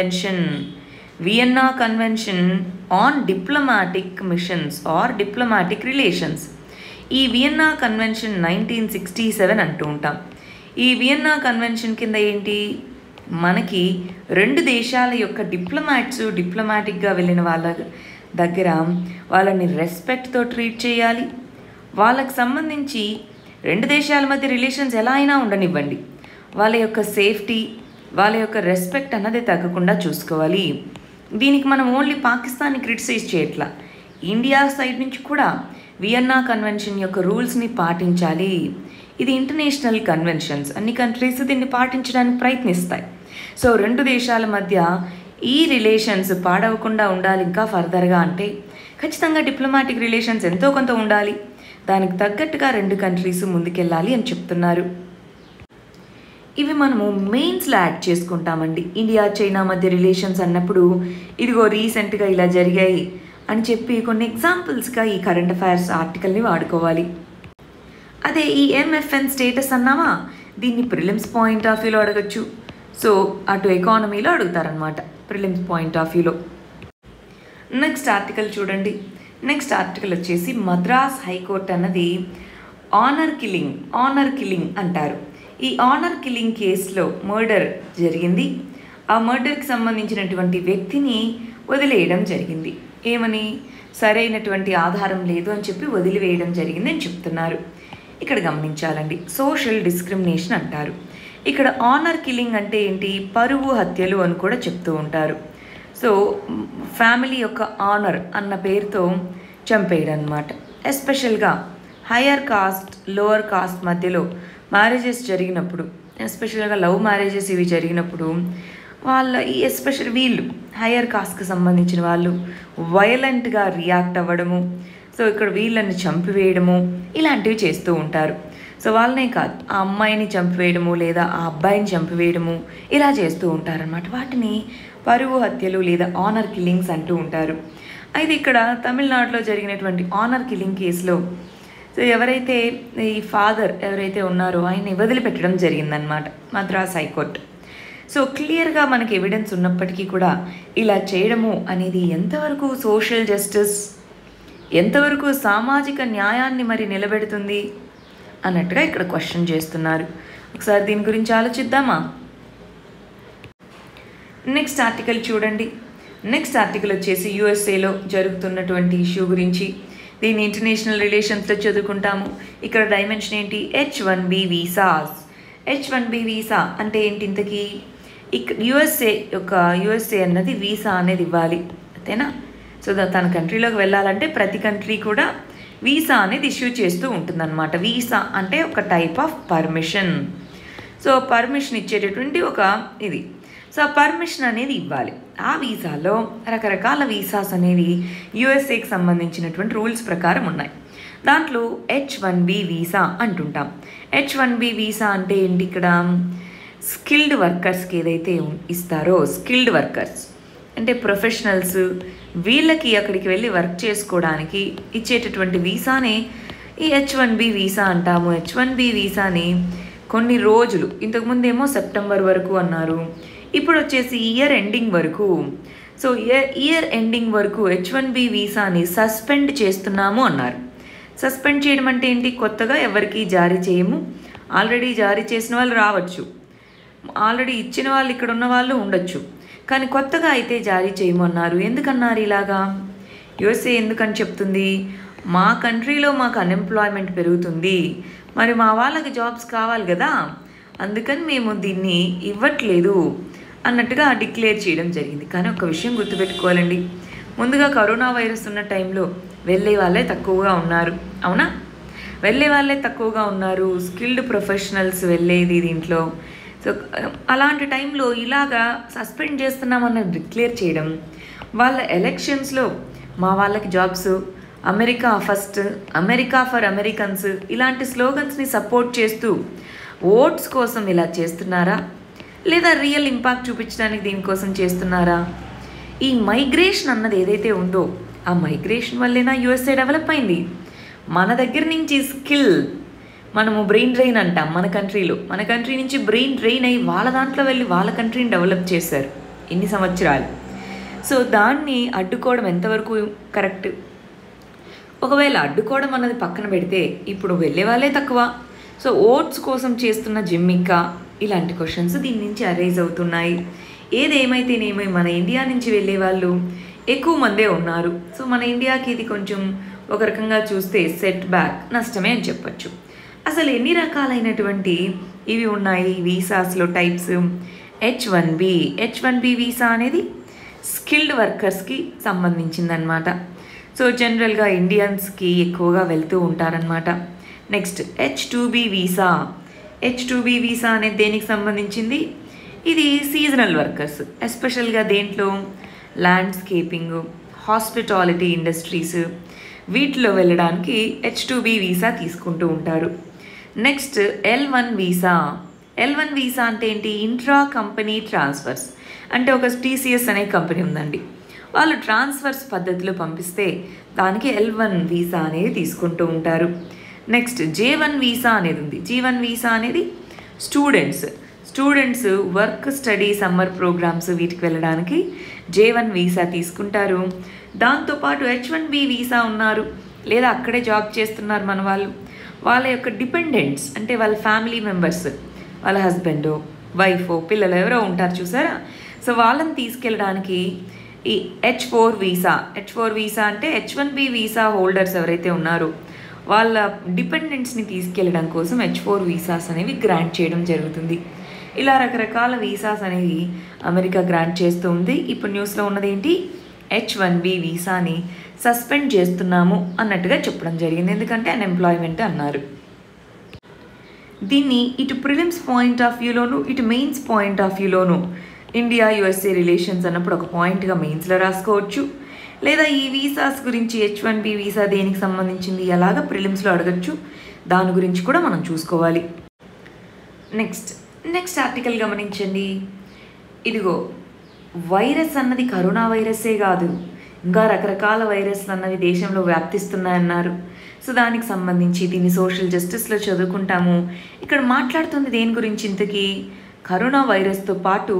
convention on diplomatic missions or diplomatic relations. ఈ వియన్నా కన్వెన్షన్ 1967 అంటూ ఉంటాం. ఈ వియన్నా కన్వెన్షన్ కింద ఏంటి, మనకి రెండు దేశాల యొక్క డిప్లొమాటిక్గా వెళ్ళిన వాళ్ళ దగ్గర వాళ్ళని రెస్పెక్ట్తో ట్రీట్ చేయాలి. వాళ్ళకి సంబంధించి రెండు దేశాల మధ్య రిలేషన్స్ ఎలా అయినా ఉండనివ్వండి, వాళ్ళ యొక్క సేఫ్టీ, వాళ్ళ యొక్క రెస్పెక్ట్ అన్నది తగ్గకుండా చూసుకోవాలి. దీనికి మనం ఓన్లీ పాకిస్తాన్ని క్రిటిసైజ్ చేయట్లా, ఇండియా సైడ్ నుంచి కూడా వియన్నా కన్వెన్షన్ యొక్క రూల్స్ని పాటించాలి. ఇది ఇంటర్నేషనల్ కన్వెన్షన్స్, అన్ని కంట్రీస్ దీన్ని పాటించడానికి ప్రయత్నిస్తాయి. సో రెండు దేశాల మధ్య ఈ రిలేషన్స్ పాడవకుండా ఉండాలి. ఇంకా ఫర్దర్గా అంటే ఖచ్చితంగా డిప్లొమాటిక్ రిలేషన్స్ ఎంతో కొంత ఉండాలి. దానికి తగ్గట్టుగా రెండు కంట్రీస్ ముందుకెళ్ళాలి అని చెప్తున్నారు. ఇవి మనము మెయిన్స్లో యాడ్ చేసుకుంటామండి. ఇండియా చైనా మధ్య రిలేషన్స్ అన్నప్పుడు ఇదిగో రీసెంట్గా ఇలా జరిగాయి అని చెప్పి కొన్ని ఎగ్జాంపుల్స్గా ఈ కరెంట్ అఫైర్స్ ఆర్టికల్ని వాడుకోవాలి. అదే ఈ MFN స్టేటస్ అన్నామా, దీన్ని ప్రిలిమ్స్ పాయింట్ ఆఫ్ వ్యూలో అడగచ్చు. సో అటు ఎకానమీలో అడుగుతారనమాట ప్రిలిమ్స్ పాయింట్ ఆఫ్ వ్యూలో. నెక్స్ట్ ఆర్టికల్ చూడండి. నెక్స్ట్ ఆర్టికల్ వచ్చేసి మద్రాస్ హైకోర్టు అన్నది ఆనర్ కిల్లింగ్ అంటారు. ఈ ఆనర్ కిల్లింగ్ కేసులో మర్డర్ జరిగింది. ఆ మర్డర్కి సంబంధించినటువంటి వ్యక్తిని వదిలేయడం జరిగింది. ఏమని, సరైనటువంటి ఆధారం లేదు అని చెప్పి వదిలివేయడం జరిగింది అని చెప్తున్నారు. ఇక్కడ గమనించాలండి, సోషల్ డిస్క్రిమినేషన్ అంటారు. ఇక్కడ ఆనర్ కిల్లింగ్ అంటే ఏంటి, పరువు హత్యలు అని కూడా చెప్తూ ఉంటారు. సో ఫ్యామిలీ యొక్క ఆనర్ అన్న పేరుతో చంపేయడం అన్నమాట. ఎస్పెషల్గా హయ్యర్ కాస్ట్ లోవర్ కాస్ట్ మధ్యలో మ్యారేజెస్ జరిగినప్పుడు, ఎస్పెషల్గా లవ్ మ్యారేజెస్ ఇవి జరిగినప్పుడు ఎస్పెషల్ వీళ్ళు హయ్యర్ కాస్ట్కి సంబంధించిన వాళ్ళు వయలెంట్గా రియాక్ట్ అవ్వడము, సో ఇక్కడ వీళ్ళని చంపివేయడము ఇలాంటివి చేస్తూ ఉంటారు. సో వాళ్ళనే కాదు, ఆ అమ్మాయిని చంపివేయడము లేదా ఆ అబ్బాయిని చంపివేయడము ఇలా చేస్తూ ఉంటారన్నమాట. వాటిని పరువు హత్యలు లేదా ఆనర్ కిల్లింగ్స్ అంటూ ఉంటారు. అయితే ఇక్కడ తమిళనాడులో జరిగినటువంటి ఆనర్ కిల్లింగ్ కేసులో సో ఎవరైతే ఈ ఫాదర్ ఎవరైతే ఉన్నారో ఆయన్ని వదిలిపెట్టడం జరిగిందనమాట మద్రాస్ హైకోర్టు. సో క్లియర్గా మనకి ఎవిడెన్స్ ఉన్నప్పటికీ కూడా ఇలా చేయడము అనేది ఎంతవరకు సోషల్ జస్టిస్, ఎంతవరకు సామాజిక న్యాయాన్ని మరి నిలబెడుతుంది అన్నట్టుగా ఇక్కడ క్వశ్చన్ చేస్తున్నారు. ఒకసారి దీని గురించి ఆలోచిద్దామా. నెక్స్ట్ ఆర్టికల్ చూడండి. నెక్స్ట్ ఆర్టికల్ వచ్చేసి యూఎస్ఏలో జరుగుతున్నటువంటి ఇష్యూ గురించి. దీన్ని ఇంటర్నేషనల్ రిలేషన్స్లో చదువుకుంటాము. ఇక్కడ డైమెన్షన్ ఏంటి, H1B వీసాస్. H1B వీసా అంటే ఏంటి ఇంతకీ, యూఎస్ఏ అన్నది వీసా అనేది ఇవ్వాలి, అంతేనా. సో తన కంట్రీలోకి వెళ్ళాలంటే ప్రతి కంట్రీ కూడా వీసా అనేది ఇష్యూ చేస్తూ ఉంటుందన్నమాట. వీసా అంటే ఒక type of permission. So permission ఇచ్చేటటువంటి ఒక ఇది. సో ఆ పర్మిషన్ అనేది ఇవ్వాలి. ఆ వీసాలో రకరకాల వీసాస్ అనేవి యూఎస్ఏకి సంబంధించినటువంటి రూల్స్ ప్రకారం ఉన్నాయి. దాంట్లో H1B వీసా అంటుంటాం. H1B వీసా అంటే ఏంటి? ఇక్కడ స్కిల్డ్ వర్కర్స్కి ఏదైతే ఇస్తారో, స్కిల్డ్ వర్కర్స్ అంటే ప్రొఫెషనల్స్, వీళ్ళకి అక్కడికి వెళ్ళి వర్క్ చేసుకోవడానికి ఇచ్చేటటువంటి వీసానే ఈ H1B వీసా అంటాము. H1B వీసాని కొన్ని రోజులు, ఇంతకుముందేమో సెప్టెంబర్ వరకు అన్నారు, ఇప్పుడు వచ్చేసి ఇయర్ ఎండింగ్ వరకు. సో ఇయర్ ఎండింగ్ వరకు H1B వీసాని సస్పెండ్ చేస్తున్నాము అన్నారు. సస్పెండ్ చేయడం అంటే ఏంటి? కొత్తగా ఎవరికి జారీ చేయము. ఆల్రెడీ జారీ చేసిన వాళ్ళు రావచ్చు, ఆల్రెడీ ఇచ్చిన వాళ్ళు ఇక్కడ ఉన్న వాళ్ళు ఉండొచ్చు, కానీ కొత్తగా అయితే జారీ చేయము అన్నారు. ఎందుకన్నారు ఇలాగా? యుఎస్ఏ ఎందుకని చెప్తుంది? మా కంట్రీలో మాకు అన్ఎంప్లాయ్మెంట్ పెరుగుతుంది, మరి మా వాళ్ళకి జాబ్స్ కావాలి కదా, అందుకని మేము దీన్ని ఇవ్వట్లేదు అన్నట్టుగా డిక్లేర్ చేయడం జరిగింది. కానీ ఒక విషయం గుర్తుపెట్టుకోవాలండి, ముందుగా కరోనా వైరస్ ఉన్న టైంలో వెళ్ళే వాళ్ళే తక్కువగా ఉన్నారు, అవునా? వెళ్ళే వాళ్ళే తక్కువగా ఉన్నారు, స్కిల్డ్ ప్రొఫెషనల్స్ వెళ్ళేది దీంట్లో. సో అలాంటి టైంలో ఇలాగా సస్పెండ్ చేస్తున్నామన్న డిక్లేర్ చేయడం, వాళ్ళ ఎలక్షన్స్లో మా వాళ్ళకి jobs, America first, America for Americans ఇలాంటి స్లోగన్స్ని సపోర్ట్ చేస్తూ ఓట్స్ కోసం ఇలా చేస్తున్నారా, లేదా రియల్ ఇంపాక్ట్ చూపించడానికి దీనికోసం చేస్తున్నారా? ఈ మైగ్రేషన్ అన్నది ఏదైతే ఉందో, ఆ మైగ్రేషన్ వల్లేనా యుఎస్ఏ డెవలప్ అయింది. మన దగ్గర నుంచి స్కిల్, మనము బ్రెయిన్ డ్రైన్ అంటాం మన కంట్రీలో, మన కంట్రీ నుంచి బ్రెయిన్ డ్రైన్ అయ్యి వాళ్ళ దాంట్లో వెళ్ళి వాళ్ళ కంట్రీని డెవలప్ చేశారు ఇన్ని సంవత్సరాలు. సో దాన్ని అడ్డుకోవడం ఎంతవరకు కరెక్ట్? ఒకవేళ అడ్డుకోవడం అన్నది పక్కన పెడితే, ఇప్పుడు వెళ్ళే వాళ్ళే తక్కువ, సో ఓట్స్ కోసం చేస్తున్న జిమ్మికా, ఇలాంటి క్వశ్చన్స్ దీని నుంచి అరైజ్ అవుతున్నాయి. ఏదేమైతేనేమో మన ఇండియా నుంచి వెళ్ళే వాళ్ళు ఎక్కువ మందే ఉన్నారు. సో మన ఇండియాకి ఇది కొంచెం ఒక రకంగా చూస్తే సెట్ బ్యాక్, నష్టమే అని చెప్పచ్చు. అసలు ఎన్ని రకాలైనటువంటి ఇవి ఉన్నాయి వీసాస్లో టైప్స్? H1B వీసా అనేది స్కిల్డ్ వర్కర్స్కి సంబంధించిందనమాట. సో జనరల్గా ఇండియన్స్కి ఎక్కువగా వెళ్తూ ఉంటారనమాట. నెక్స్ట్ H2B వీసా అనేది దేనికి సంబంధించింది? ఇది సీజనల్ వర్కర్స్, ఎస్పెషల్గా దేంట్లో ల్యాండ్స్కేపింగ్, హాస్పిటాలిటీ ఇండస్ట్రీస్, వీటిలో వెళ్ళడానికి H2B వీసా తీసుకుంటూ ఉంటారు. నెక్స్ట్ L1 వీసా అంటే ఏంటి? Intra company transfers. అంటే ఒక TCS అనే కంపెనీ ఉందండి, వాళ్ళు ట్రాన్స్ఫర్స్ పద్ధతిలో పంపిస్తే దానికి L1 వీసా అనేది తీసుకుంటూ ఉంటారు. నెక్స్ట్ J1 వీసా అనేది ఉంది. J1 వీసా అనేది students work, study, summer programmes వీటికి వెళ్ళడానికి J1 వీసా తీసుకుంటారు. దాంతోపాటు H1B వీసా ఉన్నారు, లేదా అక్కడే జాబ్ చేస్తున్నారు మన వాళ్ళు, వాళ్ళ యొక్క డిపెండెంట్స్ అంటే వాళ్ళ ఫ్యామిలీ మెంబర్స్, వాళ్ళ హస్బెండో, వైఫో, పిల్లలు ఎవరో ఉంటారు చూసారా, సో వాళ్ళని తీసుకెళ్ళడానికి ఈ H4 వీసా అంటే H1B వీసా హోల్డర్స్ ఎవరైతే ఉన్నారో వాళ్ళ డిపెండెంట్స్ని తీసుకెళ్ళడం కోసం H4 వీసాస్ అనేవి గ్రాంట్ చేయడం జరుగుతుంది. ఇలా రకరకాల వీసాస్ అనేవి అమెరికా గ్రాంట్ చేస్తూ ఉంది. ఇప్పుడు న్యూస్లో ఉన్నది ఏంటి? H1B వీసాని సస్పెండ్ చేస్తున్నాము అన్నట్టుగా చెప్పడం జరిగింది, ఎందుకంటే అన్ఎంప్లాయ్మెంట్ అన్నారు. దీన్ని ఇటు ప్రిలిమ్స్ పాయింట్ ఆఫ్ వ్యూలోను, ఇటు మెయిన్స్ పాయింట్ ఆఫ్ వ్యూలోను ఇండియా యుఎస్ఏ రిలేషన్స్ అన్నప్పుడు ఒక పాయింట్గా మెయిన్స్లో రాసుకోవచ్చు, లేదా ఈ వీసాస్ గురించి H1B వీసా దేనికి సంబంధించింది అలాగా ప్రిలిమ్స్లో అడగచ్చు, దాని గురించి కూడా మనం చూసుకోవాలి. నెక్స్ట్ ఆర్టికల్ గమనించండి. ఇదిగో వైరస్ అన్నది కరోనా వైరస్సే కాదు, ఇంకా రకరకాల వైరస్లు అన్నవి దేశంలో వ్యాప్తిస్తున్నాయన్నారు. సో దానికి సంబంధించి దీన్ని సోషల్ జస్టిస్లో చదువుకుంటాము. ఇక్కడ మాట్లాడుతుంది దేని గురించి? ఇంతకీ కరోనా వైరస్తో పాటు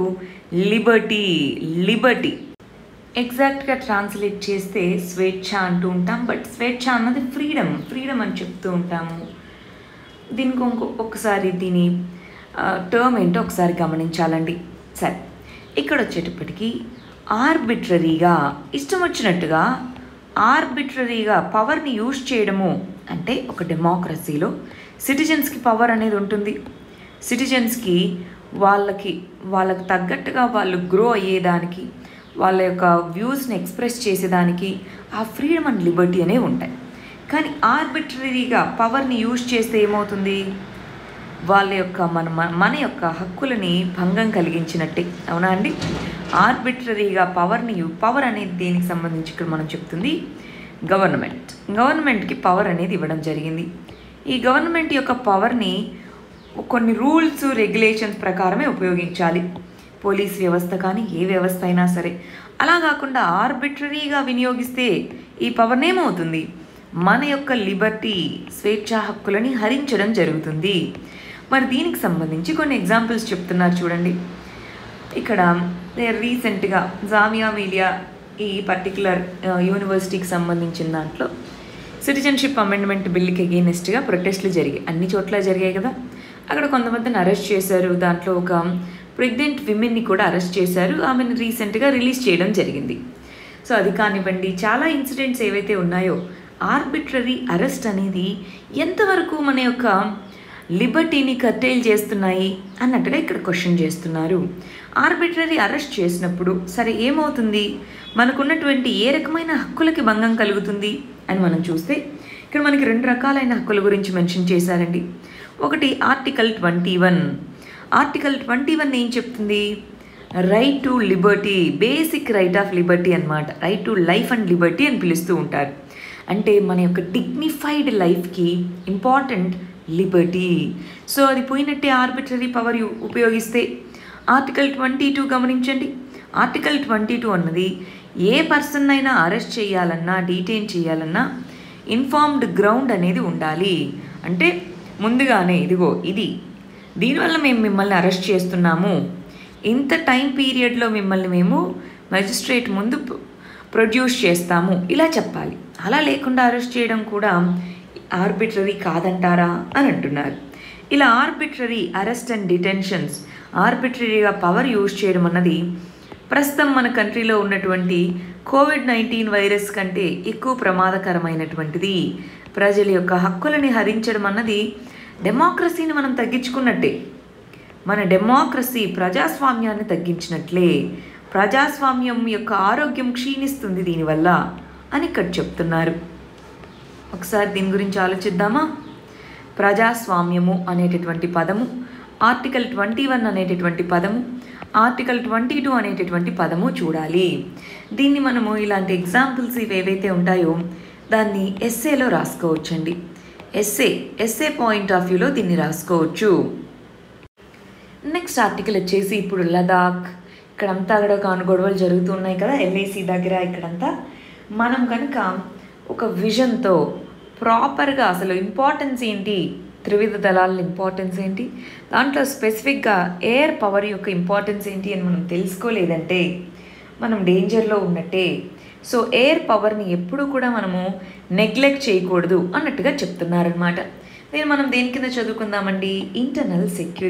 లిబర్టీ ఎగ్జాక్ట్గా ట్రాన్స్లేట్ చేస్తే స్వేచ్ఛ అంటూ ఉంటాం, బట్ స్వేచ్ఛ అన్నది ఫ్రీడమ్ అని చెప్తూ ఉంటాము. దీనికి ఒకసారి దీని టర్మ్ ఏంటో ఒకసారి గమనించాలండి. సరే, ఇక్కడ వచ్చేటప్పటికి ఆర్బిట్రరీగా, ఇష్టం వచ్చినట్టుగా ఆర్బిట్రరీగా పవర్ని యూజ్ చేయడము అంటే, ఒక డెమోక్రసీలో సిటిజన్స్కి పవర్ అనేది ఉంటుంది. సిటిజన్స్కి వాళ్ళకి తగ్గట్టుగా వాళ్ళు గ్రో అయ్యేదానికి, వాళ్ళ యొక్క వ్యూస్ని ఎక్స్ప్రెస్ చేసేదానికి ఆ ఫ్రీడమ్ అండ్ లిబర్టీ అనేవి ఉంటాయి. కానీ ఆర్బిట్రరీగా పవర్ని యూజ్ చేస్తే ఏమవుతుంది? వాళ్ళ యొక్క మన యొక్క హక్కులని భంగం కలిగించినట్టే, అవునా అండి? ఆర్బిట్రరీగా పవర్ అనేది దేనికి సంబంధించి ఇక్కడ మనం చెప్తుంది, గవర్నమెంట్కి పవర్ అనేది ఇవ్వడం జరిగింది. ఈ గవర్నమెంట్ యొక్క పవర్ని కొన్ని రూల్స్ రెగ్యులేషన్స్ ప్రకారమే ఉపయోగించాలి. పోలీస్ వ్యవస్థ కానీ ఏ వ్యవస్థ అయినా సరే. అలా కాకుండా ఆర్బిట్రరీగా వినియోగిస్తే ఈ పవర్ ఏమవుతుంది, మన యొక్క లిబర్టీ స్వేచ్ఛా హక్కులని హరించడం జరుగుతుంది. మరి దీనికి సంబంధించి కొన్ని ఎగ్జాంపుల్స్ చెప్తున్నారు చూడండి. ఇక్కడ రీసెంట్గా జామియా మిలియా ఈ పర్టికులర్ యూనివర్సిటీకి సంబంధించిన దాంట్లో సిటిజన్షిప్ అమెండ్మెంట్ బిల్కి అగెయినెస్ట్గా ప్రొటెస్ట్లు జరిగాయి. అన్ని చోట్ల జరిగాయి కదా. అక్కడ కొంతమందిని అరెస్ట్ చేశారు. దాంట్లో ఒక ప్రెగ్నెంట్ విమెన్ని కూడా అరెస్ట్ చేశారు. ఆమెను రీసెంట్గా రిలీజ్ చేయడం జరిగింది. సో అది కానివ్వండి, చాలా ఇన్సిడెంట్స్ ఏవైతే ఉన్నాయో ఆర్బిట్రరీ అరెస్ట్ అనేది ఎంతవరకు మన యొక్క లిబర్టీని కర్టైల్ చేస్తున్నాయి అన్నట్టుగా ఇక్కడ క్వశ్చన్ చేస్తున్నారు. ఆర్బిట్రరీ అరెస్ట్ చేసినప్పుడు సరే ఏమవుతుంది, మనకున్నటువంటి ఏ రకమైన హక్కులకి భంగం కలుగుతుంది అని మనం చూస్తే ఇక్కడ మనకి 2 రకాలైన హక్కుల గురించి మెన్షన్ చేశారండి. ఒకటి ఆర్టికల్ 21. ఆర్టికల్ 21 ఏం చెప్తుంది, right to liberty, basic right of liberty అన్నమాట. Right to life and liberty అని పిలుస్తూ ఉంటారు. అంటే మన యొక్క డిగ్నిఫైడ్ లైఫ్కి ఇంపార్టెంట్ లిబర్టీ. సో అది పోయినట్టే ఆర్బిట్రరీ పవర్ ఉపయోగిస్తే. ఆర్టికల్ 22 గమనించండి. ఆర్టికల్ 22 అన్నది ఏ పర్సన్ అయినా అరెస్ట్ చేయాలన్నా డీటైన్ చేయాలన్నా ఇన్ఫార్మ్డ్ గ్రౌండ్ అనేది ఉండాలి. అంటే ముందుగానే ఇదిగో దీనివల్ల మేము మిమ్మల్ని అరెస్ట్ చేస్తున్నాము, ఇంత టైం పీరియడ్లో మిమ్మల్ని మేము మెజిస్ట్రేట్ ముందు ప్రొడ్యూస్ చేస్తాము ఇలా చెప్పాలి. అలా లేకుండా అరెస్ట్ చేయడం కూడా ఆర్బిట్రరీ కాదంటారా అని అంటున్నారు. ఇలా ఆర్బిట్రరీ అరెస్ట్ అండ్ డిటెన్షన్స్, ఆర్బిట్రరీగా పవర్ యూజ్ చేయడం అన్నది ప్రస్తుతం మన కంట్రీలో ఉన్నటువంటి కోవిడ్-19 వైరస్ కంటే ఎక్కువ ప్రమాదకరమైనటువంటిది. ప్రజల యొక్క హక్కులని హరించడం అన్నది డెమోక్రసీని మనం తగ్గించుకున్నట్టే. మన డెమోక్రసీ ప్రజాస్వామ్యాన్ని తగ్గించినట్లే. ప్రజాస్వామ్యం యొక్క ఆరోగ్యం క్షీణిస్తుంది దీనివల్ల అని ఇక్కడ చెప్తున్నారు. ఒకసారి దీని గురించి ఆలోచిద్దామా. ప్రజాస్వామ్యము అనేటటువంటి పదము, ఆర్టికల్ 21 అనేటటువంటి పదము, ఆర్టికల్ 22 అనేటటువంటి పదము చూడాలి. దీన్ని మనము ఇలాంటి ఎగ్జాంపుల్స్ ఇవేవైతే ఉంటాయో దాన్ని ఎస్సేలో రాసుకోవచ్చండి. ఎస్సే పాయింట్ ఆఫ్ వ్యూలో దీన్ని రాసుకోవచ్చు. నెక్స్ట్ ఆర్టికల్ వచ్చేసి ఇప్పుడు లదాఖ్, ఇక్కడంతా కూడా గొడవలు జరుగుతున్నాయి కదా ఎల్ఏసి దగ్గర. ఇక్కడంతా మనం కనుక ఒక విజన్తో ప్రాపర్గా అసలు ఇంపార్టెన్స్ ఏంటి, త్రివిధ దళాల ఇంపార్టెన్స్ ఏంటి, దాంట్లో స్పెసిఫిక్గా ఎయిర్ పవర్ యొక్క ఇంపార్టెన్స్ ఏంటి అని మనం తెలుసుకోలేదంటే మనం డేంజర్లో ఉన్నట్టే. సో ఎయిర్ పవర్ని ఎప్పుడు కూడా మనము నెగ్లెక్ట్ చేయకూడదు అన్నట్టుగా చెప్తున్నారనమాట. నేను మనం దేని కింద చదువుకుందామండి, ఇంటర్నల్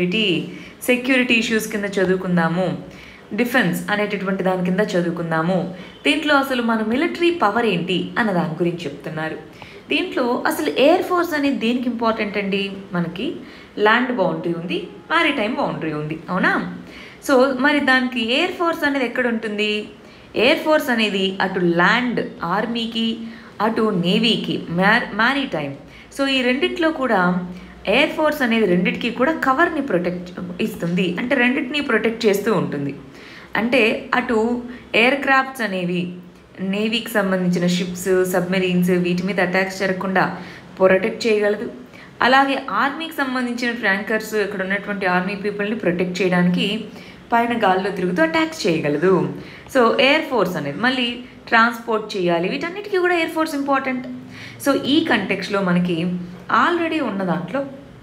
సెక్యూరిటీ ఇష్యూస్ కింద చదువుకుందాము, డిఫెన్స్ అనేటటువంటి దాని కింద చదువుకుందాము. దీంట్లో అసలు మన మిలిటరీ పవర్ ఏంటి అన్న దాని గురించి చెప్తున్నారు. దీంట్లో అసలు ఎయిర్ ఫోర్స్ అనేది దేనికి ఇంపార్టెంట్ అండి, మనకి ల్యాండ్ బౌండరీ ఉంది, మ్యారిటైమ్ బౌండరీ ఉంది, అవునా. సో మరి దానికి ఎయిర్ ఫోర్స్ అనేది ఎక్కడ ఉంటుంది, ఎయిర్ ఫోర్స్ అనేది అటు ల్యాండ్ ఆర్మీకి అటు నేవీకి మ్యారిటైమ్. సో ఈ రెండిట్లో కూడా ఎయిర్ ఫోర్స్ అనేది రెండిటికి కూడా కవర్ని ప్రొటెక్ట్ ఇస్తుంది. అంటే రెండింటిని ప్రొటెక్ట్ చేస్తూ ఉంటుంది. అంటే అటు ఎయిర్ క్రాఫ్ట్స్ అనేవి నేవీకి సంబంధించిన షిప్స్, సబ్మెరీన్స్ వీటి మీద అటాక్స్ జరగకుండా ప్రొటెక్ట్ చేయగలదు. అలాగే ఆర్మీకి సంబంధించిన ట్యాంకర్స్, ఇక్కడ ఉన్నటువంటి ఆర్మీ పీపుల్ని ప్రొటెక్ట్ చేయడానికి పైన గాల్లో తిరుగుతూ అటాక్స్ చేయగలదు. సో ఎయిర్ ఫోర్స్ అనేది మళ్ళీ ట్రాన్స్పోర్ట్ చేయాలి, వీటన్నిటికీ కూడా ఎయిర్ ఫోర్స్ ఇంపార్టెంట్. సో ఈ కంటెక్స్లో మనకి ఆల్రెడీ ఉన్న దాంట్లో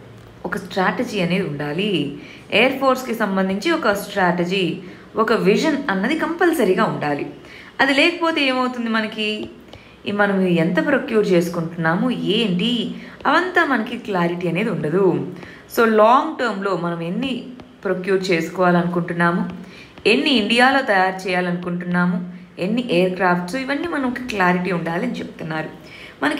ఒక స్ట్రాటజీ అనేది ఉండాలి. ఎయిర్ ఫోర్స్కి సంబంధించి ఒక స్ట్రాటజీ, ఒక విజన్ అన్నది కంపల్సరీగా ఉండాలి. అది లేకపోతే ఏమవుతుంది, మనకి మనం ఎంత ప్రొక్యూర్ చేసుకుంటున్నాము ఏంటి అవంతా మనకి క్లారిటీ అనేది ఉండదు. సో లాంగ్ టర్మ్లో మనం ఎన్ని ప్రొక్యూర్ చేసుకోవాలనుకుంటున్నాము, ఎన్ని ఇండియాలో తయారు చేయాలనుకుంటున్నాము, ఎన్ని ఎయిర్ క్రాఫ్ట్స్, ఇవన్నీ మనకి క్లారిటీ ఉండాలని చెప్తున్నారు. మనకి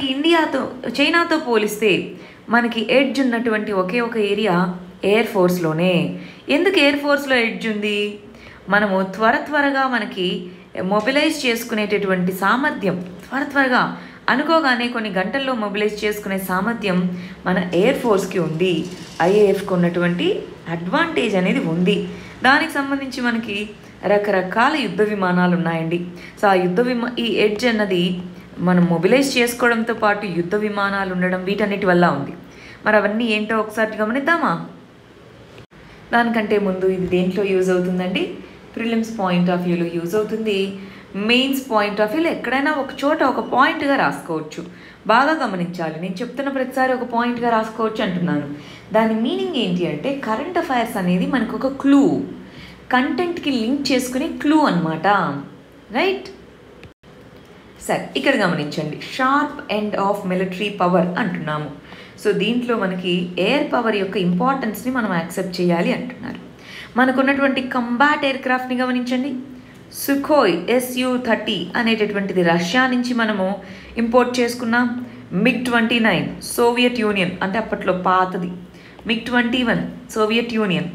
చైనాతో పోలిస్తే మనకి ఎడ్జ్ ఉన్నటువంటి ఒకే ఒక ఏరియా ఎయిర్ ఫోర్స్లోనే. ఎందుకు ఎయిర్ ఫోర్స్లో ఎడ్జ్ ఉంది, మనము త్వరగా మనకి మొబిలైజ్ చేసుకునేటటువంటి సామర్థ్యం, త్వరగా అనుకోగానే కొన్ని గంటల్లో మొబిలైజ్ చేసుకునే సామర్థ్యం మన ఎయిర్ ఫోర్స్కి ఉంది. ఐఏఎఫ్కి ఉన్నటువంటి అడ్వాంటేజ్ అనేది ఉంది. దానికి సంబంధించి మనకి రకరకాల యుద్ధ విమానాలు ఉన్నాయండి. సో ఆ ఈ ఎడ్జ్ అన్నది మనం మొబిలైజ్ చేసుకోవడంతో పాటు యుద్ధ విమానాలు ఉండడం వీటన్నిటి వల్ల ఉంది. మరి అవన్నీ ఏంటో ఒకసారి గమనిద్దామా? దానికంటే ముందు ఇది దేంట్లో యూజ్ అవుతుందండి? ప్రిలిమ్స్ పాయింట్ ఆఫ్ వ్యూలో యూజ్ అవుతుంది. మెయిన్స్ పాయింట్ ఆఫ్ వ్యూలో ఎక్కడైనా ఒక చోట ఒక పాయింట్గా రాసుకోవచ్చు. బాగా గమనించాలి, నేను చెప్తున్న ప్రతిసారి ఒక పాయింట్గా రాసుకోవచ్చు అంటున్నాను. దాని మీనింగ్ ఏంటి అంటే కరెంట్ అఫైర్స్ అనేది మనకు ఒక క్లూ, కంటెంట్కి లింక్ చేసుకునే క్లూ అనమాట. రైట్? సరే, ఇక్కడ గమనించండి, sharp end of military power అంటున్నాము. సో దీంట్లో మనకి ఎయిర్ పవర్ యొక్క ఇంపార్టెన్స్ని మనం యాక్సెప్ట్ చేయాలి అంటున్నారు. మనకున్నటువంటి కంబాట్ ఎయిర్క్రాఫ్ట్ని గమనించండి. సుఖోయ్ Su-30 అనేటటువంటిది రష్యా నుంచి మనము ఇంపోర్ట్ చేసుకున్నాం. MiG-29 సోవియట్ యూనియన్, అంటే అప్పట్లో పాతది. MiG-21 Soviet union.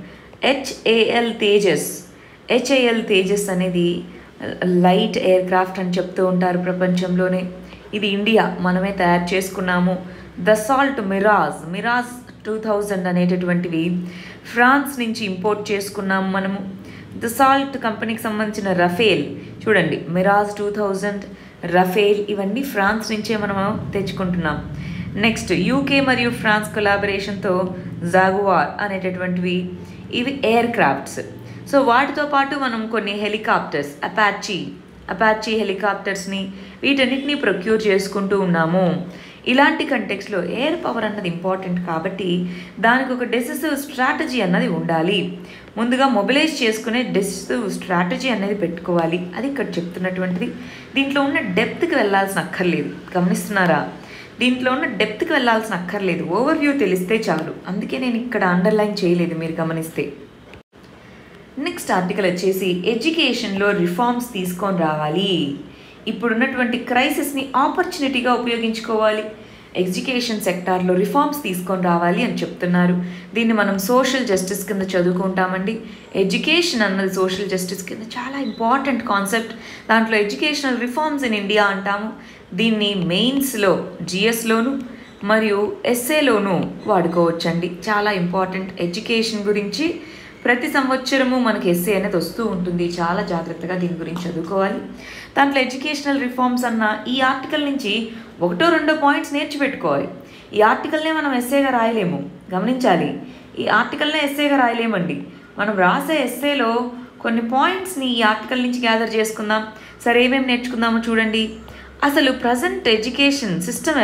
HAL Tejas అనేది లైట్ ఎయిర్క్రాఫ్ట్ అని చెప్తూ ఉంటారు ప్రపంచంలోనే. ఇది ఇండియా మనమే తయారు చేసుకున్నాము. దసాల్ట్ మిరాజ్ 2000 అనేటటువంటివి ఫ్రాన్స్ నుంచి ఇంపోర్ట్ చేసుకున్నాము మనము. దసాల్ట్ కంపెనీకి సంబంధించిన రఫేల్ చూడండి, మిరాజ్ 2000, రఫేల్ ఇవన్నీ ఫ్రాన్స్ నుంచే మనము తెచ్చుకుంటున్నాం. నెక్స్ట్ యూకే మరియు ఫ్రాన్స్ కొలాబరేషన్తో జాగువార్ అనేటటువంటివి ఇవి ఎయిర్ క్రాఫ్ట్స్. సో వాటితో పాటు మనం కొన్ని హెలికాప్టర్స్, అపాచీ హెలికాప్టర్స్ని వీటన్నిటిని ప్రొక్యూర్ చేసుకుంటూ ఉన్నాము. ఇలాంటి కంటెక్స్లో ఎయిర్ పవర్ అన్నది ఇంపార్టెంట్ కాబట్టి దానికి ఒక డెసిసివ్ స్ట్రాటజీ అన్నది ఉండాలి. ముందుగా మొబిలైజ్ చేసుకునే డెసిసివ్ స్ట్రాటజీ అనేది పెట్టుకోవాలి. అది ఇక్కడ చెప్తున్నటువంటిది. దీంట్లో ఉన్న డెప్త్కి వెళ్ళాల్సిన అక్కర్లేదు. గమనిస్తున్నారా? దీంట్లో ఉన్న డెప్త్కి వెళ్ళాల్సిన అక్కర్లేదు, ఓవర్వ్యూ తెలిస్తే చాలు. అందుకే నేను ఇక్కడ అండర్లైన్ చేయలేదు, మీరు గమనిస్తే. నెక్స్ట్ ఆర్టికల్ వచ్చేసి ఎడ్యుకేషన్లో రిఫార్మ్స్ తీసుకొని రావాలి. ఇప్పుడున్నటువంటి క్రైసిస్ని ఆపర్చునిటీగా ఉపయోగించుకోవాలి. ఎడ్యుకేషన్ సెక్టార్లో రిఫార్మ్స్ తీసుకొని రావాలి అని చెప్తున్నారు. దీన్ని మనం సోషల్ జస్టిస్ కింద చదువుకుంటామండి. ఎడ్యుకేషన్ అన్నది సోషల్ జస్టిస్ కింద చాలా ఇంపార్టెంట్ కాన్సెప్ట్. దాంట్లో ఎడ్యుకేషనల్ రిఫార్మ్స్ ఇన్ ఇండియా అంటాము. దీన్ని మెయిన్స్లో జిఎస్లోను మరియు ఎస్ఏలోను వాడుకోవచ్చండి. చాలా ఇంపార్టెంట్. ఎడ్యుకేషన్ గురించి ప్రతి సంవత్సరము మనకి ఎస్ఏ అనేది వస్తూ ఉంటుంది. చాలా జాగ్రత్తగా దీని గురించి చదువుకోవాలి. దాంట్లో ఎడ్యుకేషనల్ రిఫార్మ్స్ అన్న ఈ ఆర్టికల్ నుంచి 1-2 పాయింట్స్ నేర్చిపెట్టుకోవాలి. ఈ ఆర్టికల్నే మనం ఎస్ఏగా రాయలేము, గమనించాలి. ఈ ఆర్టికల్నే ఎస్ఏగా రాయలేమండి. మనం రాసే ఎస్ఏలో కొన్ని పాయింట్స్ని ఈ ఆర్టికల్ నుంచి గ్యాదర్ చేసుకుందాం. సరే, ఏమేమి నేర్చుకుందామో చూడండి. అసలు ప్రజెంట్ ఎడ్యుకేషన్ సిస్టమ్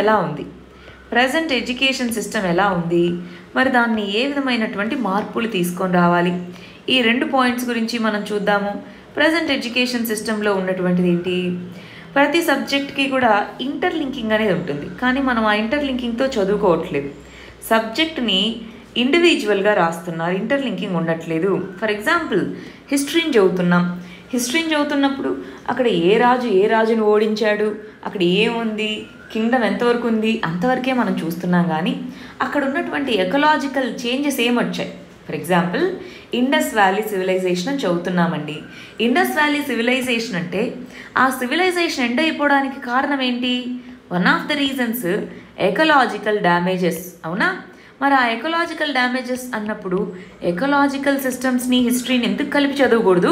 ఎలా ఉంది, మరి దాన్ని ఏ విధమైనటువంటి మార్పులు తీసుకొని రావాలి, ఈ 2 పాయింట్స్ గురించి మనం చూద్దాము. ప్రజెంట్ ఎడ్యుకేషన్ సిస్టంలో ఉన్నటువంటిది ఏంటి? ప్రతి సబ్జెక్ట్కి కూడా ఇంటర్లింకింగ్ అనేది ఉంటుంది, కానీ మనం ఆ ఇంటర్లింకింగ్తో చదువుకోవట్లేదు. సబ్జెక్ట్ని ఇండివిజువల్గా రాస్తున్నారు, ఇంటర్లింకింగ్ ఉండట్లేదు. ఫర్ ఎగ్జాంపుల్ హిస్టరీని చదువుతున్నప్పుడు అక్కడ ఏ రాజుని ఓడించాడు, అక్కడ ఏముంది, కింగ్డమ్ ఎంతవరకు ఉంది, అంతవరకే మనం చూస్తున్నాం. కానీ అక్కడ ఉన్నటువంటి ఎకలాజికల్ చేంజెస్ ఏమొచ్చాయి? For example Indus valley civilisation అని చదువుతున్నామండి. ఇండస్ వ్యాలీ సివిలైజేషన్ అంటే ఆ సివిలైజేషన్ ఎండ్ అయిపోవడానికి కారణం ఏంటి? One of the reasons ecological damages, అవునా? మరి ఆ ఎకలాజికల్ డ్యామేజెస్ అన్నప్పుడు ఎకలాజికల్ సిస్టమ్స్ని హిస్టరీని ఎందుకు కలిపి చదవకూడదు?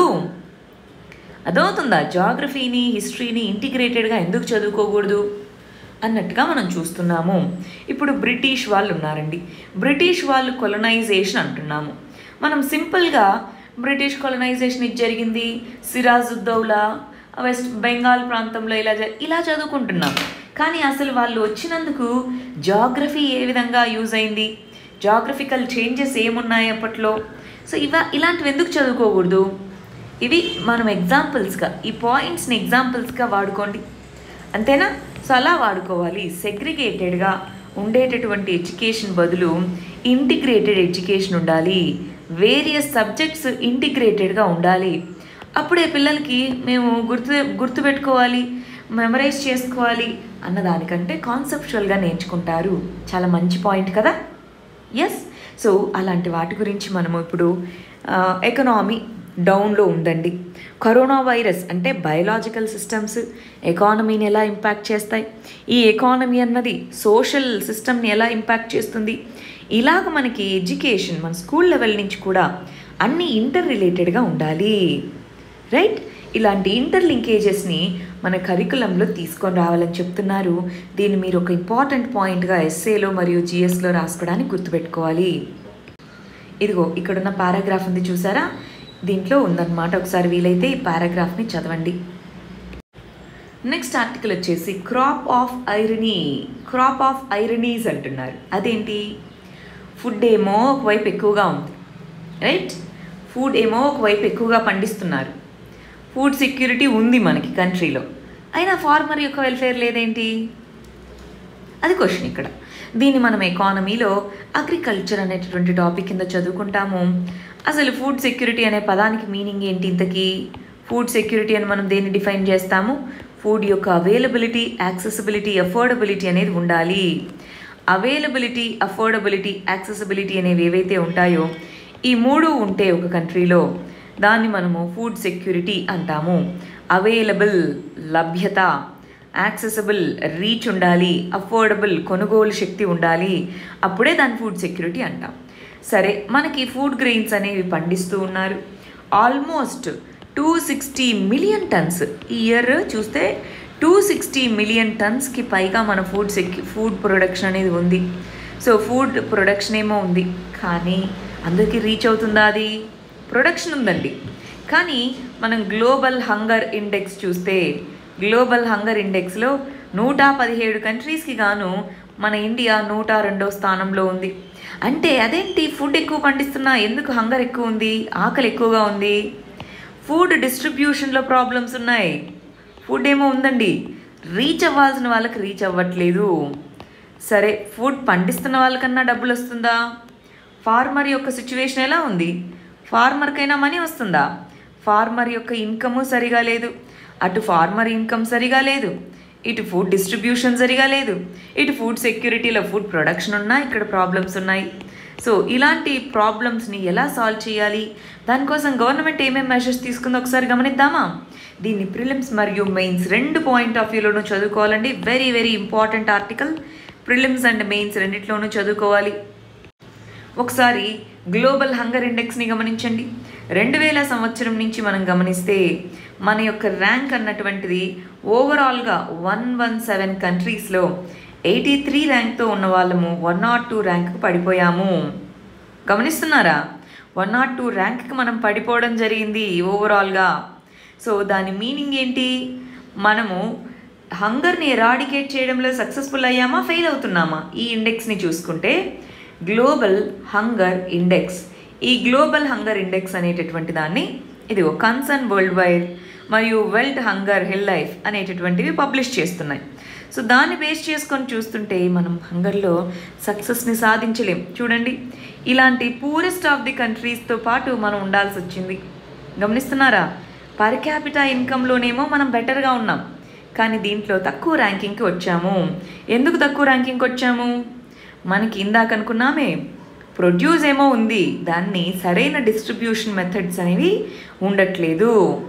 అదవుతుందా? జాగ్రఫీని హిస్టరీని ఇంటిగ్రేటెడ్గా ఎందుకు చదువుకోకూడదు అన్నట్టుగా మనం చూస్తున్నాము. ఇప్పుడు బ్రిటిష్ వాళ్ళు ఉన్నారండి. బ్రిటిష్ వాళ్ళు కొలనైజేషన్ అంటున్నాము. మనం సింపుల్గా బ్రిటిష్ కొలనైజేషన్ ఇది జరిగింది, సిరాజుద్దౌలా వెస్ట్ బెంగాల్ ప్రాంతంలో ఇలా చదువుకుంటున్నాం. కానీ అసలు వాళ్ళు వచ్చినందుకు జాగ్రఫీ ఏ విధంగా యూజ్ అయింది, జాగ్రఫికల్ చేంజెస్ ఏమున్నాయి అప్పట్లో, సో ఇలాంటివి ఎందుకు చదువుకోకూడదు? ఇవి మనం ఎగ్జాంపుల్స్గా, ఈ పాయింట్స్ని ఎగ్జాంపుల్స్గా వాడుకోండి, అంతేనా? సో అలా వాడుకోవాలి. సెగ్రిగేటెడ్గా ఉండేటటువంటి ఎడ్యుకేషన్ బదులు ఇంటిగ్రేటెడ్ ఎడ్యుకేషన్ ఉండాలి. వేరియస్ సబ్జెక్ట్స్ ఇంటిగ్రేటెడ్గా ఉండాలి. అప్పుడే పిల్లలకి మేము గుర్తుపెట్టుకోవాలి, మెమరైజ్ చేసుకోవాలి అన్నదానికంటే కాన్సెప్చువల్గా నేర్చుకుంటారు. చాలా మంచి పాయింట్ కదా? ఎస్. సో అలాంటి వాటి గురించి మనము ఇప్పుడు ఎకనామీ డౌన్లో ఉందండి. కరోనా వైరస్ అంటే బయలాజికల్ సిస్టమ్స్ ఎకానమీని ఎలా ఇంపాక్ట్ చేస్తాయి, ఈ ఎకానమీ అన్నది సోషల్ సిస్టమ్ని ఎలా ఇంపాక్ట్ చేస్తుంది, ఇలాగ మనకి ఎడ్యుకేషన్ మన స్కూల్ లెవెల్ నుంచి కూడా అన్నీ ఇంటర్ రిలేటెడ్గా ఉండాలి. రైట్? ఇలాంటి ఇంటర్ లింకేజెస్ని మన కరికులంలో తీసుకొని రావాలని చెప్తున్నారు. దీన్ని మీరు ఒక ఇంపార్టెంట్ పాయింట్గా ఎస్ఏలో మరియు జిఎస్లో రాసుకోవడానికి గుర్తుపెట్టుకోవాలి. ఇదిగో ఇక్కడున్న పారాగ్రాఫ్ ఉంది చూసారా, దీంట్లో ఉందన్నమాట. ఒకసారి వీలైతే ఈ పారాగ్రాఫ్ని చదవండి. నెక్స్ట్ ఆర్టికల్ వచ్చేసి crop of irony. Crop of ironies అంటున్నారు. అదేంటి? ఫుడ్ ఏమో ఒకవైపు ఎక్కువగా ఉంది, రైట్? ఫుడ్ ఏమో ఒకవైపు ఎక్కువగా పండిస్తున్నారు, ఫుడ్ సెక్యూరిటీ ఉంది మనకి కంట్రీలో, అయినా ఫార్మర్ యొక్క వెల్ఫేర్ లేదేంటి? అది క్వశ్చన్ ఇక్కడ. దీన్ని మనం ఎకానమీలో అగ్రికల్చర్ అనేటటువంటి టాపిక్ కింద చదువుకుంటాము. అసలు ఫుడ్ సెక్యూరిటీ అనే పదానికి మీనింగ్ ఏంటి ఇంతకీ? ఫుడ్ సెక్యూరిటీ అని మనం దేన్ని డిఫైన్ చేస్తాము? ఫుడ్ యొక్క అవైలబిలిటీ, యాక్సెసిబిలిటీ, అఫోర్డబిలిటీ అనేది ఉండాలి. అవైలబిలిటీ, అఫోర్డబిలిటీ, యాక్సెసిబిలిటీ అనేవి ఏవైతే ఉంటాయో ఈ మూడు ఉంటే ఒక కంట్రీలో దాన్ని మనము ఫుడ్ సెక్యూరిటీ అంటాము. అవైలబుల్ లభ్యత, యాక్సెసిబుల్ రీచ్ ఉండాలి, అఫోర్డబుల్ కొనుగోలు శక్తి ఉండాలి, అప్పుడే దాన్ని ఫుడ్ సెక్యూరిటీ అంటాం. సరే, మనకి ఫుడ్ గ్రెయిన్స్ అనేవి పండిస్తూ ఉన్నారు. Almost 260 million tons. ఈ ఇయర్ చూస్తే 260 మిలియన్ టన్స్కి పైగా మన ఫుడ్ ప్రొడక్షన్ అనేది ఉంది. సో ఫుడ్ ప్రొడక్షన్ ఏమో ఉంది, కానీ అందరికీ రీచ్ అవుతుందా? అది ప్రొడక్షన్ ఉందండి, కానీ మనం గ్లోబల్ హంగర్ ఇండెక్స్ చూస్తే గ్లోబల్ హంగర్ ఇండెక్స్లో 117 కంట్రీస్కి గాను మన ఇండియా 102వ స్థానంలో ఉంది. అంటే అదేంటి? ఫుడ్ ఎక్కువ పండిస్తున్నా ఎందుకు హంగర్ ఎక్కువ ఉంది, ఆకలి ఎక్కువగా ఉంది? ఫుడ్ డిస్ట్రిబ్యూషన్లో ప్రాబ్లమ్స్ ఉన్నాయి. ఫుడ్ ఏమో ఉందండి, రీచ్ అవ్వాల్సిన వాళ్ళకి రీచ్ అవ్వట్లేదు. సరే, ఫుడ్ పండిస్తున్న వాళ్ళకన్నా డబ్బులు వస్తుందా? ఫార్మర్ యొక్క సిచ్యువేషన్ ఎలా ఉంది? ఫార్మర్కైనా మనీ వస్తుందా? ఫార్మర్ యొక్క ఇన్కము సరిగా లేదు. అటు ఫార్మర్ ఇన్కమ్ సరిగా లేదు, ఇటు ఫుడ్ డిస్ట్రిబ్యూషన్ సరిగా లేదు, ఇటు ఫుడ్ సెక్యూరిటీలో ఫుడ్ ప్రొడక్షన్ ఉన్నా ఇక్కడ ప్రాబ్లమ్స్ ఉన్నాయి. సో ఇలాంటి ప్రాబ్లమ్స్ని ఎలా సాల్వ్ చేయాలి, దానికోసం గవర్నమెంట్ ఏమేమి మెజర్స్ తీసుకుందో ఒకసారి గమనిద్దామా? దీన్ని ప్రిలిమ్స్ మరియు మెయిన్స్ రెండు పాయింట్ ఆఫ్ వ్యూలోనూ చదువుకోవాలండి. Very very important article. Prelims and mains రెండిట్లోనూ చదువుకోవాలి. ఒకసారి గ్లోబల్ హంగర్ ఇండెక్స్ని గమనించండి. 2000 సంవత్సరం నుంచి మనం గమనిస్తే మన యొక్క ర్యాంక్ అన్నటువంటిది ఓవరాల్గా 117 కంట్రీస్లో 83 ర్యాంక్తో ఉన్న వాళ్ళము 102 ర్యాంక్కి పడిపోయాము. గమనిస్తున్నారా? 102 ర్యాంక్కి మనం పడిపోవడం జరిగింది ఓవరాల్గా. సో దాని మీనింగ్ ఏంటి? మనము హంగర్ని ఎరాడికేట్ చేయడంలో సక్సెస్ఫుల్ అయ్యామా, ఫెయిల్ అవుతున్నామా? ఈ ఇండెక్స్ని చూసుకుంటే గ్లోబల్ హంగర్ ఇండెక్స్, ఈ గ్లోబల్ హంగర్ ఇండెక్స్ అనేటటువంటి దాన్ని ఇదిగో కన్సర్న్ వరల్డ్ వైడ్ మరియు వరల్డ్ హంగర్ హెల్ లైఫ్ అనేటటువంటివి పబ్లిష్ చేస్తున్నాయి. సో దాన్ని బేస్ చేసుకొని చూస్తుంటే మనం హంగర్లో సక్సెస్ని సాధించలేం. చూడండి, ఇలాంటి పూరెస్ట్ ఆఫ్ ది కంట్రీస్తో పాటు మనం ఉండాల్సి వచ్చింది. గమనిస్తున్నారా? పర్ క్యాపిటా ఇన్కంలోనేమో మనం బెటర్గా ఉన్నాం, కానీ దీంట్లో తక్కువ ర్యాంకింగ్కి వచ్చాము. ఎందుకు తక్కువ ర్యాంకింగ్కి వచ్చాము? మనకి ఇందాక అనుకున్నామే, ప్రొడ్యూస్ ఏమో ఉంది, దాన్ని సరైన డిస్ట్రిబ్యూషన్ మెథడ్స్ అనేవి ఉండట్లేదు.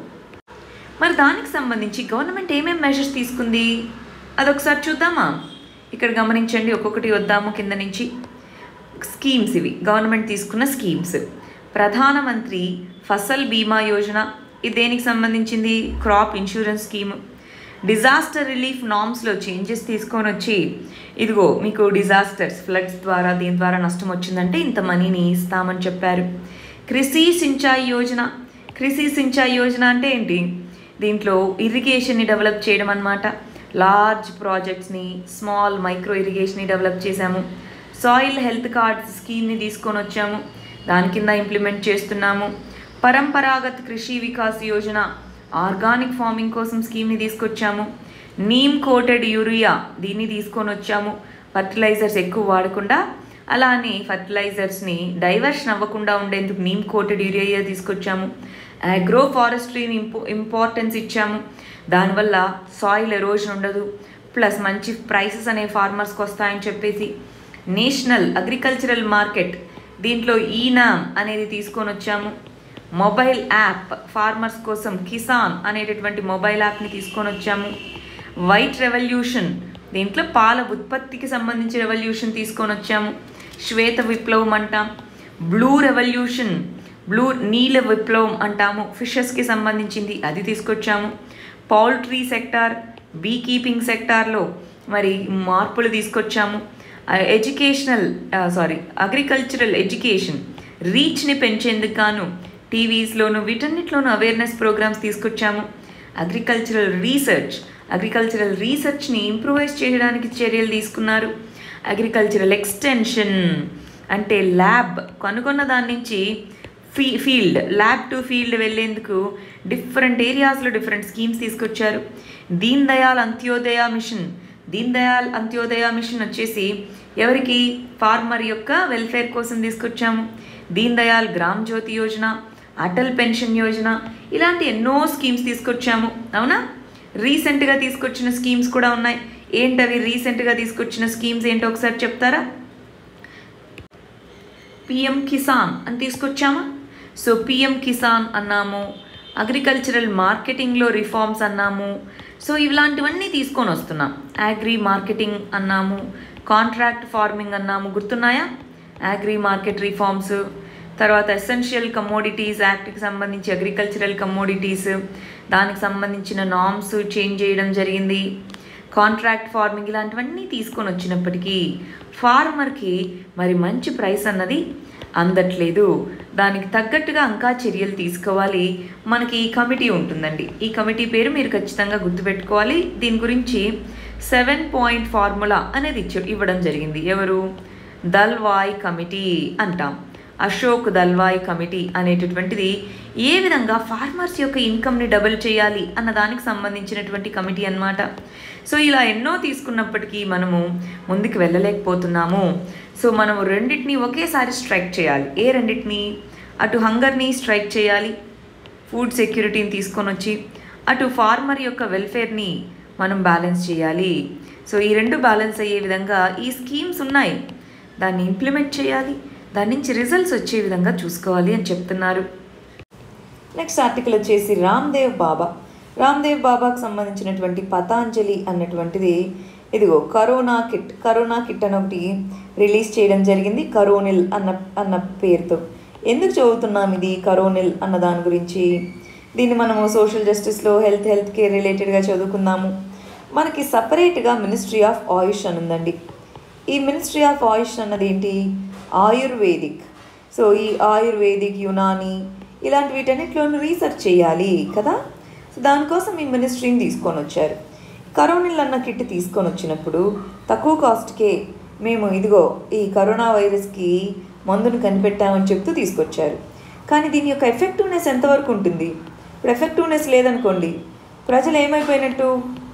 మరి దానికి సంబంధించి గవర్నమెంట్ ఏమేమి మెజర్స్ తీసుకుంది అదొకసారి చూద్దామా? ఇక్కడ గమనించండి, ఒక్కొక్కటి వద్దాము కింద నుంచి. స్కీమ్స్ ఇవి గవర్నమెంట్ తీసుకున్న స్కీమ్స్. ప్రధానమంత్రి ఫసల్ బీమా యోజన, ఇది దేనికి సంబంధించింది? Crop insurance scheme. Disaster relief నామ్స్లో చేంజెస్ తీసుకొని వచ్చి ఇదిగో మీకు డిజాస్టర్స్, ఫ్లడ్స్ ద్వారా దీని ద్వారా నష్టం వచ్చిందంటే ఇంత మనీని ఇస్తామని చెప్పారు. కృషి సించాయి యోజన. కృషి సించాయి యోజన అంటే ఏంటి? దీంట్లో ఇరిగేషన్ని డెవలప్ చేయడం అన్నమాట. లార్జ్ ప్రాజెక్ట్స్ని, స్మాల్ మైక్రో ఇరిగేషన్ని డెవలప్ చేశాము. సాయిల్ హెల్త్ కార్డ్స్ స్కీమ్ని తీసుకొని వచ్చాము, దాని కింద ఇంప్లిమెంట్ చేస్తున్నాము. పరంపరాగత్ కృషి వికాస్ యోజన, ఆర్గానిక్ ఫార్మింగ్ కోసం స్కీమ్ని తీసుకొచ్చాము. నీమ్ కోటెడ్ యూరియా, దీన్ని తీసుకొని వచ్చాము. ఫర్టిలైజర్స్ ఎక్కువ వాడకుండా, అలానే ఫర్టిలైజర్స్ని డైవర్షన్ అవ్వకుండా ఉండేందుకు నీమ్ కోటెడ్ యూరియా తీసుకొచ్చాము. అగ్రో ఫారెస్ట్రీని ఇంపార్టెన్స్ ఇచ్చాము, దానివల్ల సాయిల్ ఎరోజన్ ఉండదు, ప్లస్ మంచి ప్రైసెస్ అనే ఫార్మర్స్కి వస్తాయని చెప్పేసి. నేషనల్ అగ్రికల్చరల్ మార్కెట్, దీంట్లో ఈనామ్ అనేది తీసుకొని వచ్చాము. మొబైల్ యాప్ ఫార్మర్స్ కోసం కిసాన్ అనేటటువంటి మొబైల్ యాప్ని తీసుకొని వచ్చాము. వైట్ రెవల్యూషన్, దీంట్లో పాల ఉత్పత్తికి సంబంధించి రెవల్యూషన్ తీసుకొని వచ్చాము. శ్వేత విప్లవం అంటాం. బ్లూ రెవల్యూషన్, బ్లూ నీల విప్లవం అంటాము, ఫిషెస్కి సంబంధించింది, అది తీసుకొచ్చాము. పౌల్ట్రీ సెక్టార్, బీ కీపింగ్ సెక్టార్లో మరి మార్పులు తీసుకొచ్చాము. అగ్రికల్చరల్ ఎడ్యుకేషన్ రీచ్ని పెంచేందుకు గాను టీవీస్లోను వీటన్నిటిలోనూ అవేర్నెస్ ప్రోగ్రామ్స్ తీసుకొచ్చాము. అగ్రికల్చరల్ రీసెర్చ్ని ఇంప్రూవైజ్ చేయడానికి చర్యలు తీసుకున్నారు. అగ్రికల్చరల్ ఎక్స్టెన్షన్ అంటే ల్యాబ్ కనుగొన్న దాని నుంచి ల్యాబ్ టు ఫీల్డ్ వెళ్ళేందుకు డిఫరెంట్ ఏరియాస్లో డిఫరెంట్ స్కీమ్స్ తీసుకొచ్చారు. దీన్ దయాల్ అంత్యోదయ మిషన్ వచ్చేసి ఎవరికి? ఫార్మర్ యొక్క వెల్ఫేర్ కోసం తీసుకొచ్చాము. దీన్ దయాల్ గ్రామ్ జ్యోతి యోజన, అటల్ పెన్షన్ యోజన, ఇలాంటి ఎన్నో స్కీమ్స్ తీసుకొచ్చాము. అవునా? రీసెంట్గా తీసుకొచ్చిన స్కీమ్స్ కూడా ఉన్నాయి. ఏంటవి రీసెంట్గా తీసుకొచ్చిన స్కీమ్స్ ఏంటో ఒకసారి చెప్తారా? పిఎం కిసాన్ అని తీసుకొచ్చామా? సో పిఎం కిసాన్ అన్నాము, అగ్రికల్చరల్ మార్కెటింగ్లో రిఫార్మ్స్ అన్నాము. సో ఇలాంటివన్నీ తీసుకొని వస్తున్నాం. అగ్రి మార్కెటింగ్ అన్నాము, కాంట్రాక్ట్ ఫార్మింగ్ అన్నాము, గుర్తున్నాయా? అగ్రి మార్కెట్ రిఫార్మ్స్, తర్వాత ఎసెన్షియల్ కమోడిటీస్ యాక్ట్కి సంబంధించి అగ్రికల్చరల్ కమోడిటీస్ దానికి సంబంధించిన నామ్స్ చేంజ్ చేయడం జరిగింది. కాంట్రాక్ట్ ఫార్మింగ్ ఇలాంటివన్నీ తీసుకొని వచ్చినప్పటికీ ఫార్మర్కి మరి మంచి ప్రైస్ అన్నది అందట్లేదు. దానికి తగ్గట్టుగా ఇంకా చర్యలు తీసుకోవాలి. మనకి ఈ కమిటీ ఉంటుందండి. ఈ కమిటీ పేరు మీరు ఖచ్చితంగా గుర్తుపెట్టుకోవాలి. దీని గురించి 7 పాయింట్ ఫార్ములా అనేది ఇవ్వడం జరిగింది. ఎవరు? దల్వాయ్ కమిటీ అంటాం. అశోక్ దల్వాయ్ కమిటీ అనేటటువంటిది ఏ విధంగా ఫార్మర్స్ యొక్క ఇన్కమ్ని డబుల్ చేయాలి అన్న దానికి సంబంధించినటువంటి కమిటీ అన్నమాట. సో ఇలా ఎన్నో తీసుకున్నప్పటికీ మనము ముందుకు వెళ్ళలేకపోతున్నాము. సో మనము రెండింటిని ఒకేసారి స్ట్రైక్ చేయాలి. ఏ రెండింటిని? అటు హంగర్ని స్ట్రైక్ చేయాలి, ఫుడ్ సెక్యూరిటీని తీసుకొని వచ్చి, అటు ఫార్మర్ యొక్క వెల్ఫేర్ని మనం బ్యాలెన్స్ చేయాలి. సో ఈ రెండు బ్యాలెన్స్ అయ్యే విధంగా ఈ స్కీమ్స్ ఉన్నాయి. దాన్ని ఇంప్లిమెంట్ చేయాలి, దాని నుంచి రిజల్ట్స్ వచ్చే విధంగా చూసుకోవాలి అని చెప్తున్నారు. నెక్స్ట్ ఆర్టికల్ వచ్చేసి రామ్దేవ్ బాబాకు సంబంధించినటువంటి పతాంజలి అన్నటువంటిది ఇదిగో కరోనా కిట్ అని ఒకటి రిలీజ్ చేయడం జరిగింది. కరోనిల్ అన్న పేరుతో. ఎందుకు చదువుతున్నాం ఇది కరోనిల్ అన్న దాని గురించి? దీన్ని మనము సోషల్ జస్టిస్లో హెల్త్ కేర్ రిలేటెడ్గా చదువుకుందాము. మనకి సపరేట్గా మినిస్ట్రీ ఆఫ్ ఆయుష్ అని ఉందండి. ఈ మినిస్ట్రీ ఆఫ్ ఆయుష్ అన్నది ఏంటి? ఆయుర్వేదిక్. సో ఈ ఆయుర్వేదిక్, యునాని ఇలాంటి వీటన్నిటిలోనూ రీసెర్చ్ చేయాలి కదా. సో దానికోసం ఈ మినిస్ట్రీని తీసుకొని వచ్చారు. కరోనిల్ అన్న కిట్ తీసుకొని వచ్చినప్పుడు తక్కువ కాస్ట్కే మేము ఇదిగో ఈ కరోనా వైరస్కి మందును కనిపెట్టామని చెప్తూ తీసుకొచ్చారు. కానీ దీని యొక్క ఎఫెక్టివ్నెస్ ఎంతవరకు ఉంటుంది? ఇప్పుడు ఎఫెక్టివ్నెస్ లేదనుకోండి, ప్రజలు ఏమైపోయినట్టు?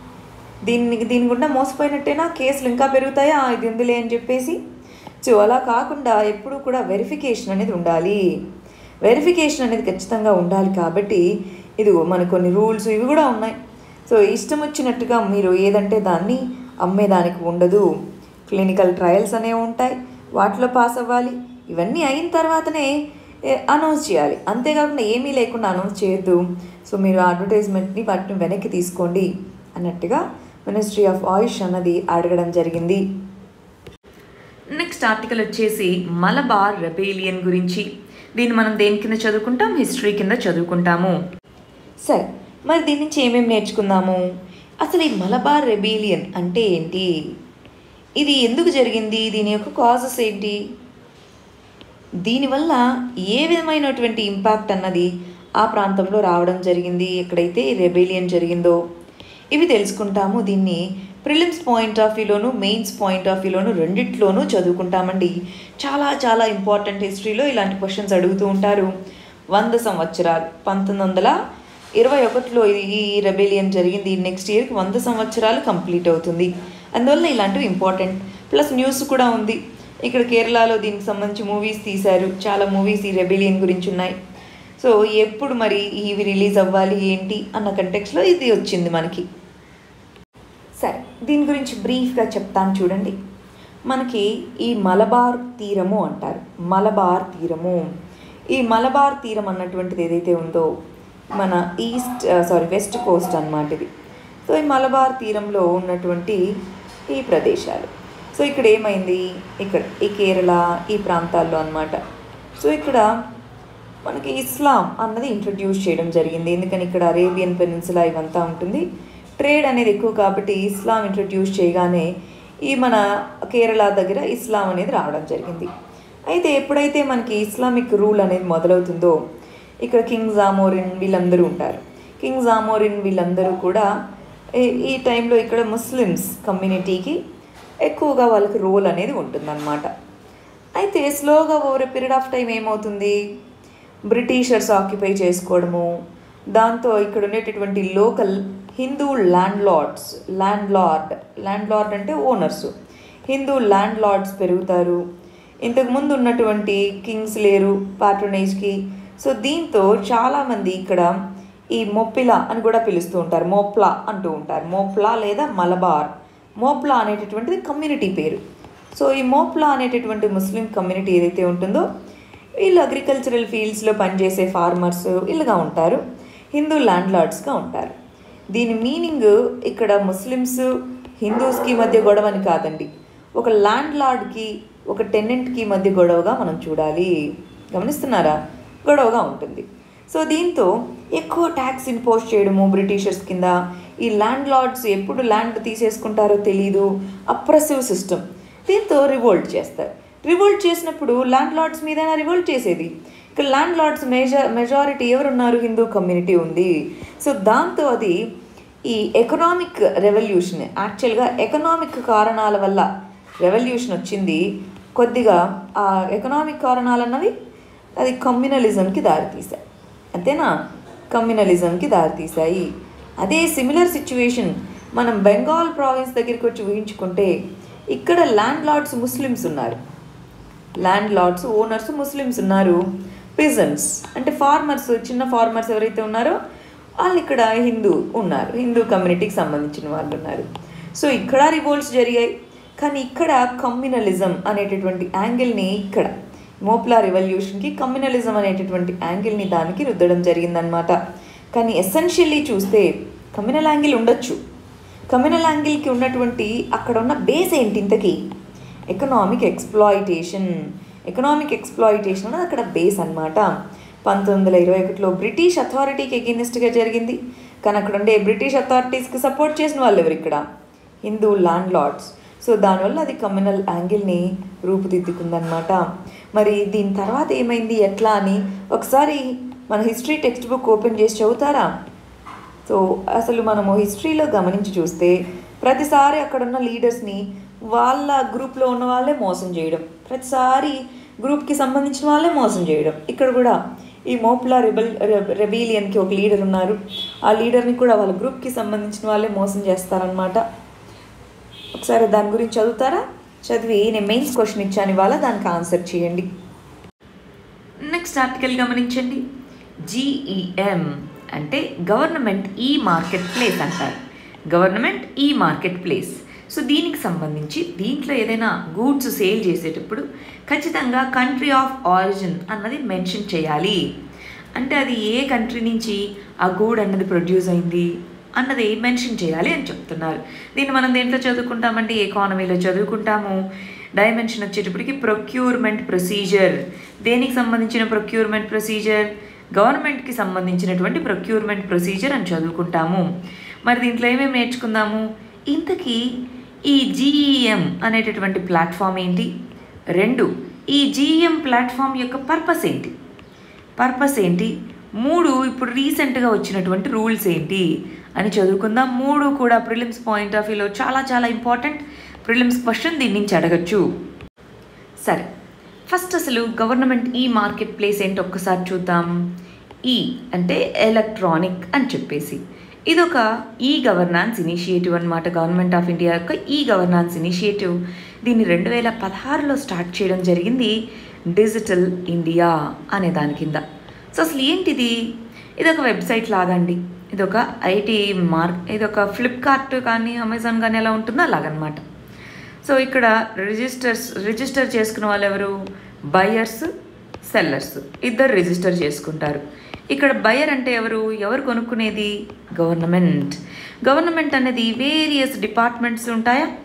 దీని గుండా మోసపోయినట్టేనా? కేసులు ఇంకా పెరుగుతాయా ఇది ఉందిలే అని చెప్పేసి. సో అలా కాకుండా ఎప్పుడూ కూడా వెరిఫికేషన్ అనేది ఉండాలి. వెరిఫికేషన్ అనేది ఖచ్చితంగా ఉండాలి. కాబట్టి ఇదిగో మనకు కొన్ని రూల్స్ ఇవి కూడా ఉన్నాయి. సో ఇష్టం వచ్చినట్టుగా మీరు ఏదంటే దాన్ని అమ్మేదానికి ఉండదు. క్లినికల్ ట్రయల్స్ అనేవి ఉంటాయి, వాటిలో పాస్ అవ్వాలి. ఇవన్నీ అయిన తర్వాతనే అనౌన్స్ చేయాలి. అంతేకాకుండా ఏమీ లేకుండా అనౌన్స్ చేయొద్దు. సో మీరు అడ్వర్టైజ్మెంట్ని వాటిని వెనక్కి తీసుకోండి అన్నట్టుగా మినిస్ట్రీ ఆఫ్ ఆయుష్ అన్నది అడగడం జరిగింది. నెక్స్ట్ ఆర్టికల్ వచ్చేసి మలబార్ రెబేలియన్ గురించి. దీన్ని మనం దేని కింద చదువుకుంటాం? హిస్టరీ కింద చదువుకుంటాము. సరే, మరి దీని నుంచి ఏమేమి నేర్చుకుందాము? అసలు ఈ మలబార్ రెబేలియన్ అంటే ఏంటి? ఇది ఎందుకు జరిగింది? దీని యొక్క కాజెస్ ఏంటి? దీనివల్ల ఏ విధమైనటువంటి ఇంపాక్ట్ అన్నది ఆ ప్రాంతంలో రావడం జరిగింది ఎక్కడైతే రెబేలియన్ జరిగిందో ఇవి తెలుసుకుంటాము. దీన్ని ప్రిలిమ్స్ పాయింట్ ఆఫ్ వ్యూలోను మెయిన్స్ పాయింట్ ఆఫ్ వ్యూలోను రెండిట్లోనూ చదువుకుంటామండి. చాలా చాలా ఇంపార్టెంట్. హిస్టరీలో ఇలాంటి క్వశ్చన్స్ అడుగుతూ ఉంటారు. 100 సంవత్సరాలు 1921లో ఈ రెబేలియన్ జరిగింది. నెక్స్ట్ ఇయర్కి 100 సంవత్సరాలు కంప్లీట్ అవుతుంది. అందువల్ల ఇలాంటివి ఇంపార్టెంట్. ప్లస్ న్యూస్ కూడా ఉంది. ఇక్కడ కేరళలో దీనికి సంబంధించి మూవీస్ తీశారు. చాలా మూవీస్ ఈ రెబేలియన్ గురించి ఉన్నాయి. సో ఎప్పుడు మరి ఇవి రిలీజ్ అవ్వాలి ఏంటి అన్న కంటెక్స్లో ఇది వచ్చింది మనకి. సరే, దీని గురించి బ్రీఫ్గా చెప్తాను చూడండి. మనకి ఈ మలబార్ తీరము అంటారు. ఈ మలబార్ తీరం అన్నటువంటిది ఏదైతే ఉందో మన వెస్ట్ కోస్ట్ అన్నమాట ఇది. సో ఈ మలబార్ తీరంలో ఉన్నటువంటి ఈ ప్రదేశాలు. సో ఇక్కడ ఏమైంది? ఇక్కడ ఈ కేరళ ఈ ప్రాంతాల్లో అన్నమాట. సో ఇక్కడ మనకి ఇస్లాం అన్నది ఇంట్రడ్యూస్ చేయడం జరిగింది. ఎందుకని ఇక్కడ అరేబియన్ పెనిన్సులా ఇవంతా ఉంటుంది, ట్రేడ్ అనేది ఎక్కువ కాబట్టి ఇస్లాం ఇంట్రడ్యూస్ చేయగానే ఈ మన కేరళ దగ్గర ఇస్లాం అనేది రావడం జరిగింది. అయితే ఎప్పుడైతే మనకి ఇస్లామిక్ రూల్ అనేది మొదలవుతుందో ఇక్కడ కింగ్ జామోరిన్ వీళ్ళందరూ ఉంటారు. కింగ్ జామోరిన్ వీళ్ళందరూ కూడా ఈ టైంలో ఇక్కడ ముస్లిమ్స్ కమ్యూనిటీకి ఎక్కువగా వాళ్ళకి రోల్ అనేది ఉంటుందన్నమాట. అయితే స్లోగా ఓవర్ పీరియడ్ ఆఫ్ టైం ఏమవుతుంది, బ్రిటిషర్స్ ఆక్యుపై చేసుకోవడము, దాంతో ఇక్కడ ఉండేటటువంటి లోకల్ హిందూ ల్యాండ్ అంటే ఓనర్స్, హిందూ ల్యాండ్ లార్డ్స్ పెరుగుతారు. ఇంతకుముందు ఉన్నటువంటి కింగ్స్ లేరు ప్యాట్రనైజ్కి. సో దీంతో చాలామంది ఇక్కడ ఈ మొప్పిలా అని కూడా పిలుస్తూ ఉంటారు, మోప్లా అంటూ ఉంటారు. మోప్లా లేదా మలబార్, మోప్లా అనేటటువంటిది కమ్యూనిటీ పేరు. సో ఈ మోప్లా అనేటటువంటి ముస్లిం కమ్యూనిటీ ఏదైతే ఉంటుందో వీళ్ళు అగ్రికల్చరల్ ఫీల్డ్స్లో పనిచేసే ఫార్మర్స్ వీళ్ళుగా ఉంటారు, హిందూ ల్యాండ్ లార్డ్స్గా ఉంటారు. దీని మీనింగ్ ఇక్కడ ముస్లిమ్స్ హిందూస్కి మధ్య గొడవ అని కాదండి, ఒక ల్యాండ్ లార్డ్కి ఒక టెనెంట్కి మధ్య గొడవగా మనం చూడాలి. గమనిస్తున్నారా? గొడవగా ఉంటుంది. సో దీంతో ఎక్కువ ట్యాక్స్ ఇంపోజ్ చేయడము బ్రిటిషర్స్ కింద. ఈ ల్యాండ్ లార్డ్స్ ఎప్పుడు ల్యాండ్ తీసేసుకుంటారో తెలీదు, అప్రెసివ్ సిస్టమ్. దీంతో రివోల్ట్ చేస్తారు. రివోల్ట్ చేసినప్పుడు ల్యాండ్ లార్డ్స్ మీదైనా రివోల్ట్ చేసేది. ఇక్కడ ల్యాండ్ లార్డ్స్ మెజారిటీ ఎవరున్నారు? హిందూ కమ్యూనిటీ ఉంది. సో దాంతో అది ఈ ఎకనామిక్ రెవల్యూషన్, యాక్చువల్గా ఎకనామిక్ కారణాల వల్ల రెవల్యూషన్ వచ్చింది. కొద్దిగా ఆ ఎకనామిక్ కారణాలు అన్నవి అది కమ్యూనలిజంకి దారితీశాయి. అంతేనా? కమ్యూనలిజంకి దారితీశాయి. అదే సిమిలర్ సిచ్యువేషన్ మనం బెంగాల్ ప్రావిన్స్ దగ్గరికి వచ్చి ఊహించుకుంటే ఇక్కడ ల్యాండ్ లార్డ్స్ ముస్లిమ్స్ ఉన్నారు, ల్యాండ్ లార్డ్స్ ఓనర్స్ ముస్లిమ్స్ ఉన్నారు. పిజన్స్ అంటే ఫార్మర్స్, చిన్న ఫార్మర్స్ ఎవరైతే ఉన్నారో వాళ్ళు ఇక్కడ హిందూ ఉన్నారు, హిందూ కమ్యూనిటీకి సంబంధించిన వాళ్ళు ఉన్నారు. సో ఇక్కడ రివోల్ట్స్ జరిగాయి. కానీ ఇక్కడ కమ్యూనలిజం అనేటటువంటి యాంగిల్ని, ఇక్కడ మోప్లా రెవల్యూషన్కి కమ్యూనలిజం అనేటటువంటి యాంగిల్ని దానికి రుద్దడం జరిగిందనమాట. కానీ ఎసెన్షియల్లీ చూస్తే కమ్యూనల్ యాంగిల్ ఉండొచ్చు. కమ్యూనల్ యాంగిల్కి ఉన్నటువంటి అక్కడ ఉన్న బేస్ ఏంటి ఇంతకీ? ఎకనామిక్ ఎక్స్ప్లాయిటేషన్ అనేది అక్కడ బేస్ అనమాట. 1921లో బ్రిటిష్ అథారిటీకి ఎగెనిస్ట్గా జరిగింది. కానీ అక్కడ ఉండే బ్రిటిష్ అథారిటీస్కి సపోర్ట్ చేసిన వాళ్ళు ఎవరు? ఇక్కడ హిందూ ల్యాండ్ లార్డ్స్. సో దానివల్ల అది కమ్యూనల్ యాంగిల్ని రూపుదిద్దుకుందనమాట. మరి దీని తర్వాత ఏమైంది, ఎట్లా అని ఒకసారి మన హిస్టరీ టెక్స్ట్ బుక్ ఓపెన్ చేసి చదువుతారా? సో అసలు మనము హిస్టరీలో గమనించి చూస్తే ప్రతిసారి అక్కడున్న లీడర్స్ని వాళ్ళ గ్రూప్లో ఉన్న వాళ్ళే మోసం చేయడం, ప్రతిసారి గ్రూప్కి సంబంధించిన వాళ్ళే మోసం చేయడం. ఇక్కడ కూడా ఈ మోప్లా రెబీలియన్కి ఒక లీడర్ ఉన్నారు, ఆ లీడర్ని కూడా వాళ్ళ గ్రూప్కి సంబంధించిన వాళ్ళే మోసం చేస్తారనమాట. ఒకసారి దాని గురించి చదువుతారా? చదివి నేను మెయిన్స్ క్వశ్చన్ ఇచ్చాను ఇవాళ, దానికి ఆన్సర్ చేయండి. నెక్స్ట్ ఆర్టికల్ గమనించండి. GEM అంటే గవర్నమెంట్ ఈ మార్కెట్ ప్లేస్ అంటారు. Government e marketplace. So దీనికి సంబంధించి దీంట్లో ఏదైనా గూడ్స్ సేల్ చేసేటప్పుడు ఖచ్చితంగా కంట్రీ ఆఫ్ ఆరిజిన్ అన్నది మెన్షన్ చేయాలి. అంటే అది ఏ కంట్రీ నుంచి ఆ గూడ్ అన్నది ప్రొడ్యూస్ అయింది అన్నది మెన్షన్ చేయాలి అని చెప్తున్నారు. దీన్ని మనం దేంట్లో చదువుకుంటామంటే ఎకానమీలో చదువుకుంటాము. డైమెన్షన్ వచ్చేటప్పటికి ప్రొక్యూర్మెంట్ ప్రొసీజర్. దేనికి సంబంధించిన ప్రొక్యూర్మెంట్ ప్రొసీజర్? గవర్నమెంట్కి సంబంధించినటువంటి ప్రొక్యూర్మెంట్ ప్రొసీజర్ అని చదువుకుంటాము. మరి దీంట్లో ఏమేమి నేర్చుకుందాము? ఇంతకీ ఈ GEM అనేటటువంటి ప్లాట్ఫామ్ ఏంటి? 2, ఈ GEM ప్లాట్ఫామ్ యొక్క పర్పస్ ఏంటి? 3, ఇప్పుడు రీసెంట్గా వచ్చినటువంటి రూల్స్ ఏంటి అని చదువుకుందాం. 3 కూడా ప్రిలిమ్స్ పాయింట్ ఆఫ్ వ్యూలో చాలా ఇంపార్టెంట్. ప్రిలిమ్స్ క్వశ్చన్ దీని నుంచి అడగచ్చు. సరే, ఫస్ట్ అసలు గవర్నమెంట్ ఈ మార్కెట్ ప్లేస్ ఏంటి ఒక్కసారి చూద్దాం. ఈ అంటే ఎలక్ట్రానిక్ అని చెప్పేసి ఇదొక ఈ గవర్నాన్స్ ఇనిషియేటివ్ అనమాట. గవర్నమెంట్ ఆఫ్ ఇండియా యొక్క ఈ గవర్నాన్స్ ఇనిషియేటివ్. దీన్ని 2016లో స్టార్ట్ చేయడం జరిగింది, డిజిటల్ ఇండియా అనే దాని కింద. సో అసలు ఏంటిది? ఇదొక వెబ్సైట్ లాగా అండి. ఇదొక ఇదొక ఫ్లిప్కార్ట్ కానీ అమెజాన్ కానీ ఎలా ఉంటుందో అలాగనమాట. సో ఇక్కడ రిజిస్టర్ చేసుకున్న వాళ్ళు ఎవరు? బయర్స్, సెల్లర్స్ ఇద్దరు రిజిస్టర్ చేసుకుంటారు. ఇక్కడ బయర్ అంటే ఎవరు కొనుక్కునేది? గవర్నమెంట్ అనేది వేరియస్ డిపార్ట్మెంట్స్ ఉంటాయా?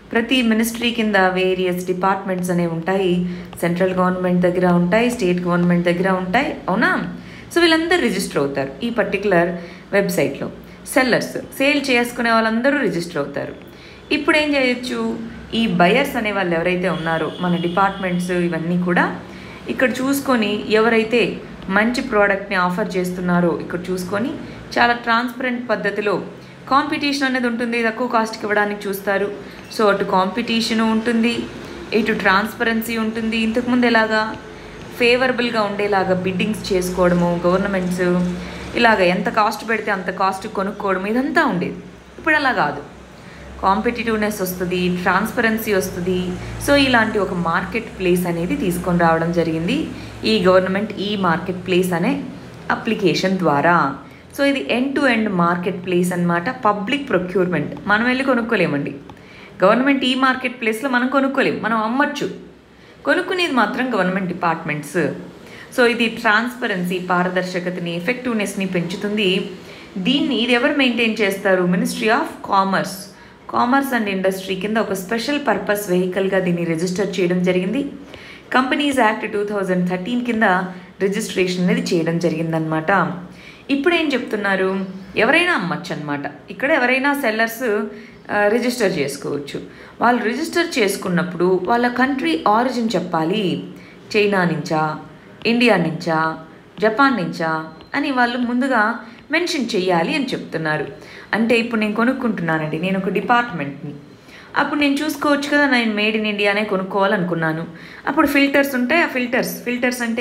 ప్రతి మినిస్ట్రీ కింద వేరియస్ డిపార్ట్మెంట్స్ అనేవి ఉంటాయి. సెంట్రల్ గవర్నమెంట్ దగ్గర ఉంటాయి, స్టేట్ గవర్నమెంట్ దగ్గర ఉంటాయి, అవునా? సో వీళ్ళందరూ రిజిస్టర్ అవుతారు ఈ పర్టికులర్ వెబ్సైట్లో. సెల్లర్స్, సేల్ చేసుకునే వాళ్ళందరూ రిజిస్టర్ అవుతారు. ఇప్పుడు ఏం చేయొచ్చు, ఈ బయర్స్ అనే వాళ్ళు ఎవరైతే ఉన్నారో మన డిపార్ట్మెంట్స్ ఇవన్నీ కూడా ఇక్కడ చూసుకొని ఎవరైతే మంచి ప్రోడక్ట్ని ఆఫర్ చేస్తున్నారో ఇక్కడ చూసుకొని చాలా ట్రాన్స్పరెంట్ పద్ధతిలో కాంపిటీషన్ అనేది ఉంటుంది, తక్కువ కాస్ట్కి ఇవ్వడానికి చూస్తారు. సో అటు కాంపిటీషను ఉంటుంది, ఇటు ట్రాన్స్పరెన్సీ ఉంటుంది. ఇంతకుముందు ఎలాగా ఫేవరబుల్గా ఉండేలాగా బిడ్డింగ్స్ చేసుకోవడము, గవర్నమెంట్స్ ఇలాగ ఎంత కాస్ట్ పెడితే అంత కాస్ట్ కొనుక్కోవడం ఇదంతా ఉండేది. ఇప్పుడు అలా కాదు, కాంపిటిటివ్నెస్ వస్తుంది, ట్రాన్స్పరెన్సీ వస్తుంది. సో ఇలాంటి ఒక మార్కెట్ ప్లేస్ అనేది తీసుకొని రావడం జరిగింది ఈ గవర్నమెంట్ ఈ మార్కెట్ ప్లేస్ అనే అప్లికేషన్ ద్వారా. సో ఇది end to end marketplace అన్నమాట. పబ్లిక్ ప్రొక్యూర్మెంట్ మనం వెళ్ళి కొనుక్కోలేమండి. గవర్నమెంట్ ఈ మార్కెట్ ప్లేస్లో మనం కొనుక్కోలేము, మనం అమ్మచ్చు, కొనుక్కునేది మాత్రం గవర్నమెంట్ డిపార్ట్మెంట్స్. సో ఇది ట్రాన్స్పరెన్సీ, పారదర్శకతని, ఎఫెక్టివ్నెస్ని పెంచుతుంది. ఇది ఎవరు మెయింటైన్ చేస్తారు? Ministry of commerce and industry కింద ఒక స్పెషల్ పర్పస్ వెహికల్గా దీన్ని రిజిస్టర్ చేయడం జరిగింది. కంపెనీస్ యాక్ట్ 2013 కింద రిజిస్ట్రేషన్ అనేది చేయడం జరిగిందనమాట. ఇప్పుడు ఏం చెప్తున్నారు, ఎవరైనా అమ్మచ్చు అనమాట. ఇక్కడ ఎవరైనా సెల్లర్స్ రిజిస్టర్ చేసుకోవచ్చు. వాళ్ళు రిజిస్టర్ చేసుకున్నప్పుడు వాళ్ళ కంట్రీ ఆరిజిన్ చెప్పాలి. చైనా నుంచా, ఇండియా నుంచా, జపాన్ నుంచా అని వాళ్ళు ముందుగా మెన్షన్ చేయాలి అని చెప్తున్నారు. అంటే ఇప్పుడు నేను కొనుక్కుంటున్నానండి, నేను ఒక డిపార్ట్మెంట్ని, అప్పుడు నేను చూసుకోవచ్చు కదా, నేను మేడ్ ఇన్ ఇండియానే కొనుక్కోవాలనుకున్నాను. అప్పుడు ఫిల్టర్స్ ఉంటాయి. ఆ ఫిల్టర్స్ అంటే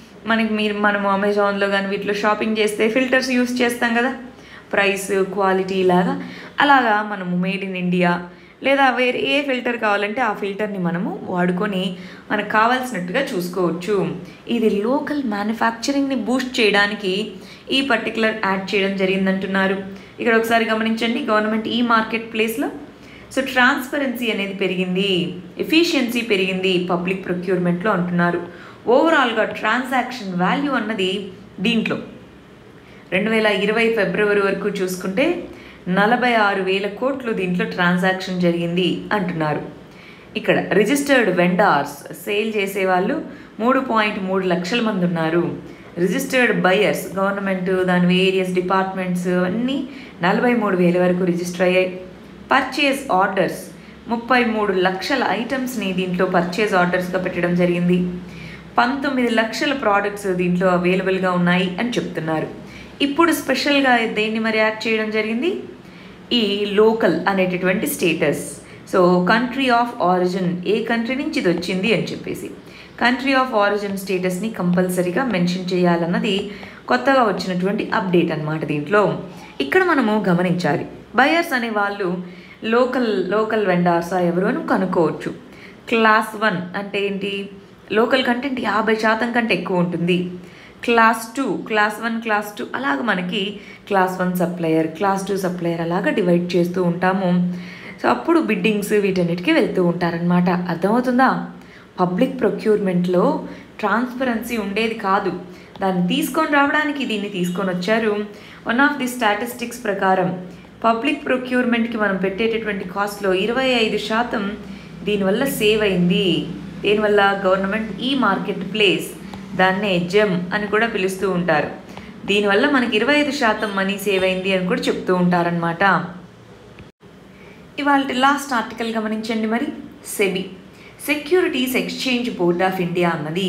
మనము అమెజాన్లో కానీ వీటిలో షాపింగ్ చేస్తే ఫిల్టర్స్ యూస్ చేస్తాం కదా, ప్రైస్, క్వాలిటీ అలాగా మనము మేడ్ ఇన్ ఇండియా లేదా వేరే ఏ ఫిల్టర్ కావాలంటే ఆ ఫిల్టర్ని మనము వాడుకొని మనకు కావాల్సినట్టుగా చూసుకోవచ్చు. ఇది లోకల్ మ్యానుఫ్యాక్చరింగ్ని బూస్ట్ చేయడానికి ఈ పర్టికులర్ యాడ్ చేయడం జరిగిందంటున్నారు. ఇక్కడ ఒకసారి గమనించండి, గవర్నమెంట్ ఈ మార్కెట్ ప్లేస్లో సో ట్రాన్స్పరెన్సీ అనేది పెరిగింది, ఎఫిషియన్సీ పెరిగింది పబ్లిక్ ప్రొక్యూర్మెంట్లో అంటున్నారు. ఓవరాల్గా ట్రాన్సాక్షన్ వాల్యూ అన్నది దీంట్లో 2020 ఫిబ్రవరి వరకు చూసుకుంటే 46,000 కోట్లు దీంట్లో ట్రాన్సాక్షన్ జరిగింది అంటున్నారు. ఇక్కడ రిజిస్టర్డ్ వెండార్స్, సేల్ చేసేవాళ్ళు 3.3 లక్షల మంది ఉన్నారు. రిజిస్టర్డ్ బయర్స్, గవర్నమెంట్ దాని వేరియస్ డిపార్ట్మెంట్స్ అన్నీ 43,000 వరకు రిజిస్టర్ అయ్యాయి. పర్చేజ్ ఆర్డర్స్ 33 లక్షల ఐటమ్స్ని దీంట్లో పర్చేజ్ ఆర్డర్స్గా పెట్టడం జరిగింది. 19 లక్షల ప్రోడక్ట్స్ దీంట్లో అవైలబుల్గా ఉన్నాయి అని చెప్తున్నారు. ఇప్పుడు స్పెషల్గా దేన్ని మరి యాడ్ చేయడం జరిగింది, ఈ లోకల్ అనేటటువంటి status. So country of origin, ఏ కంట్రీ నుంచి ఇది వచ్చింది అని చెప్పేసి కంట్రీ ఆఫ్ ఆరిజిన్ స్టేటస్ని కంపల్సరీగా మెన్షన్ చేయాలన్నది కొత్తగా వచ్చినటువంటి అప్డేట్ అన్నమాట. దీంట్లో ఇక్కడ మనము గమనించాలి, బయర్స్ అనే వాళ్ళు లోకల్ వెండార్సా ఎవరు అని కనుక్కోవచ్చు. క్లాస్ 1 అంటే ఏంటి, లోకల్ కంటెంట్ 50% కంటే ఎక్కువ ఉంటుంది. క్లాస్ 2, క్లాస్ 1, క్లాస్ 2 అలాగ మనకి క్లాస్ 1 సప్లయర్, క్లాస్ 2 సప్లయర్ అలాగా డివైడ్ చేస్తూ ఉంటాము. సో అప్పుడు బిడ్డింగ్స్ వీటన్నిటికీ వెళ్తూ ఉంటారనమాట. అర్థమవుతుందా? పబ్లిక్ ప్రొక్యూర్మెంట్లో ట్రాన్స్పరెన్సీ ఉండేది కాదు, దాన్ని తీసుకొని రావడానికి దీన్ని తీసుకొని వచ్చారు. వన్ ఆఫ్ ది స్టాటిస్టిక్స్ ప్రకారం పబ్లిక్ ప్రొక్యూర్మెంట్కి మనం పెట్టేటటువంటి కాస్ట్లో 25% దీనివల్ల సేవ్ అయింది. దీనివల్ల గవర్నమెంట్ ఈ మార్కెట్ ప్లేస్, దాన్నే జెమ్ అని కూడా పిలుస్తూ ఉంటారు, దీనివల్ల మనకి 25% మనీ సేవ్ అయింది అని కూడా చెప్తూ ఉంటారనమాట. ఇవాళ లాస్ట్ ఆర్టికల్ గమనించండి మరి. SEBI, securities exchange board of India అన్నది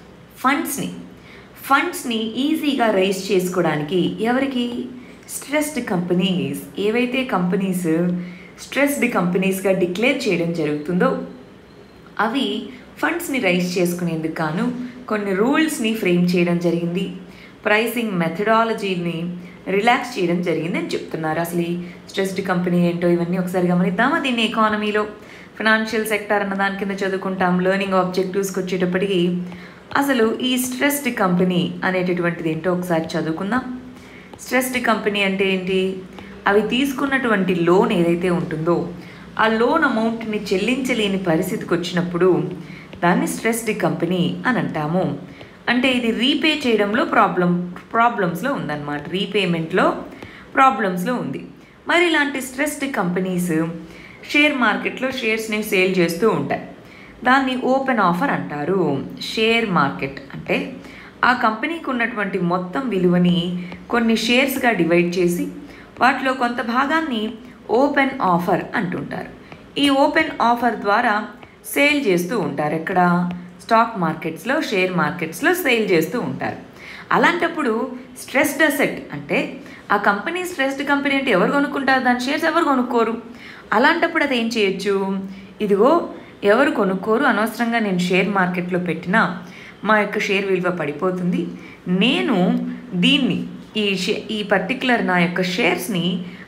ఫండ్స్ని ఈజీగా రైజ్ చేసుకోవడానికి ఎవరికి, స్ట్రెస్డ్ కంపెనీస్, ఏవైతే కంపెనీస్ స్ట్రెస్డ్ కంపెనీస్గా డిక్లేర్ చేయడం జరుగుతుందో అవి ఫండ్స్ని రైజ్ చేసుకునేందుకు గాను కొన్ని రూల్స్ని ఫ్రేమ్ చేయడం జరిగింది. ప్రైసింగ్ మెథడాలజీని రిలాక్స్ చేయడం జరిగింది అని చెప్తున్నారు. అసలు ఈ స్ట్రెస్డ్ కంపెనీ ఏంటో ఇవన్నీ ఒకసారి గమనిద్దామా. దీన్ని ఎకానమీలో ఫినాన్షియల్ సెక్టర్ అన్న దాని కింద చదువుకుంటాం. లెర్నింగ్ ఆబ్జెక్టివ్స్కి వచ్చేటప్పటికి అసలు ఈ స్ట్రెస్డ్ కంపెనీ అనేటటువంటిది ఏంటో ఒకసారి చదువుకుందాం. స్ట్రెస్డ్ కంపెనీ అంటే ఏంటి, అవి తీసుకున్నటువంటి లోన్ ఏదైతే ఉంటుందో ఆ లోన్ అమౌంట్ని చెల్లించలేని పరిస్థితికి వచ్చినప్పుడు దాన్ని స్ట్రెస్డ్ కంపెనీ అని అంటాము. అంటే ఇది రీపే చేయడంలో ప్రాబ్లమ్స్లో ఉందన్నమాట, రీపేమెంట్లో ప్రాబ్లమ్స్లో ఉంది. మరి ఇలాంటి స్ట్రెస్డ్ కంపెనీస్ షేర్ మార్కెట్లో షేర్స్ని సేల్ చేస్తూ ఉంటాయి. దాన్ని ఓపెన్ ఆఫర్ అంటారు. షేర్ మార్కెట్ అంటే ఆ కంపెనీకి ఉన్నటువంటి మొత్తం విలువని కొన్ని షేర్స్గా డివైడ్ చేసి వాటిలో కొంత భాగాన్ని ఓపెన్ ఆఫర్ అంటుంటారు. ఈ ఓపెన్ ఆఫర్ ద్వారా సేల్ చేస్తూ ఉంటారు. ఎక్కడ? స్టాక్ మార్కెట్స్లో, షేర్ మార్కెట్స్లో సేల్ చేస్తూ ఉంటారు. అలాంటప్పుడు స్ట్రెస్డ్ అసెట్ అంటే ఆ కంపెనీ స్ట్రెస్డ్ కంపెనీ అంటే ఎవరు కొనుక్కుంటారు? దాని షేర్స్ ఎవరు కొనుక్కోరు. అలాంటప్పుడు అది ఏం చేయొచ్చు? ఇదిగో ఎవరు కొనుక్కోరు, అనవసరంగా నేను షేర్ మార్కెట్లో పెట్టినా మా యొక్క షేర్ విలువ పడిపోతుంది, నేను దీన్ని ఈ పర్టికులర్ నా యొక్క షేర్స్ని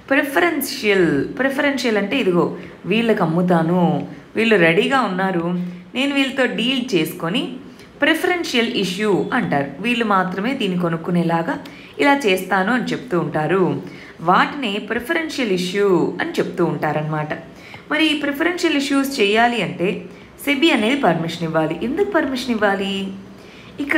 ప్రిఫరెన్షియల్ అంటే ఇదిగో వీళ్ళకి అమ్ముతాను, వీళ్ళు రెడీగా ఉన్నారు, నేను వీళ్ళతో డీల్ చేసుకొని ప్రిఫరెన్షియల్ ఇష్యూ అంటారు. వీళ్ళు మాత్రమే దీన్ని కొనుక్కునేలాగా ఇలా చేస్తాను అని చెప్తూ ఉంటారు. వాటిని ప్రిఫరెన్షియల్ ఇష్యూ అని చెప్తూ ఉంటారనమాట. మరి ఈ ప్రిఫరెన్షియల్ ఇష్యూస్ చేయాలి అంటే సెబీ అనేది పర్మిషన్ ఇవ్వాలి. ఎందుకు పర్మిషన్ ఇవ్వాలి? ఇక్కడ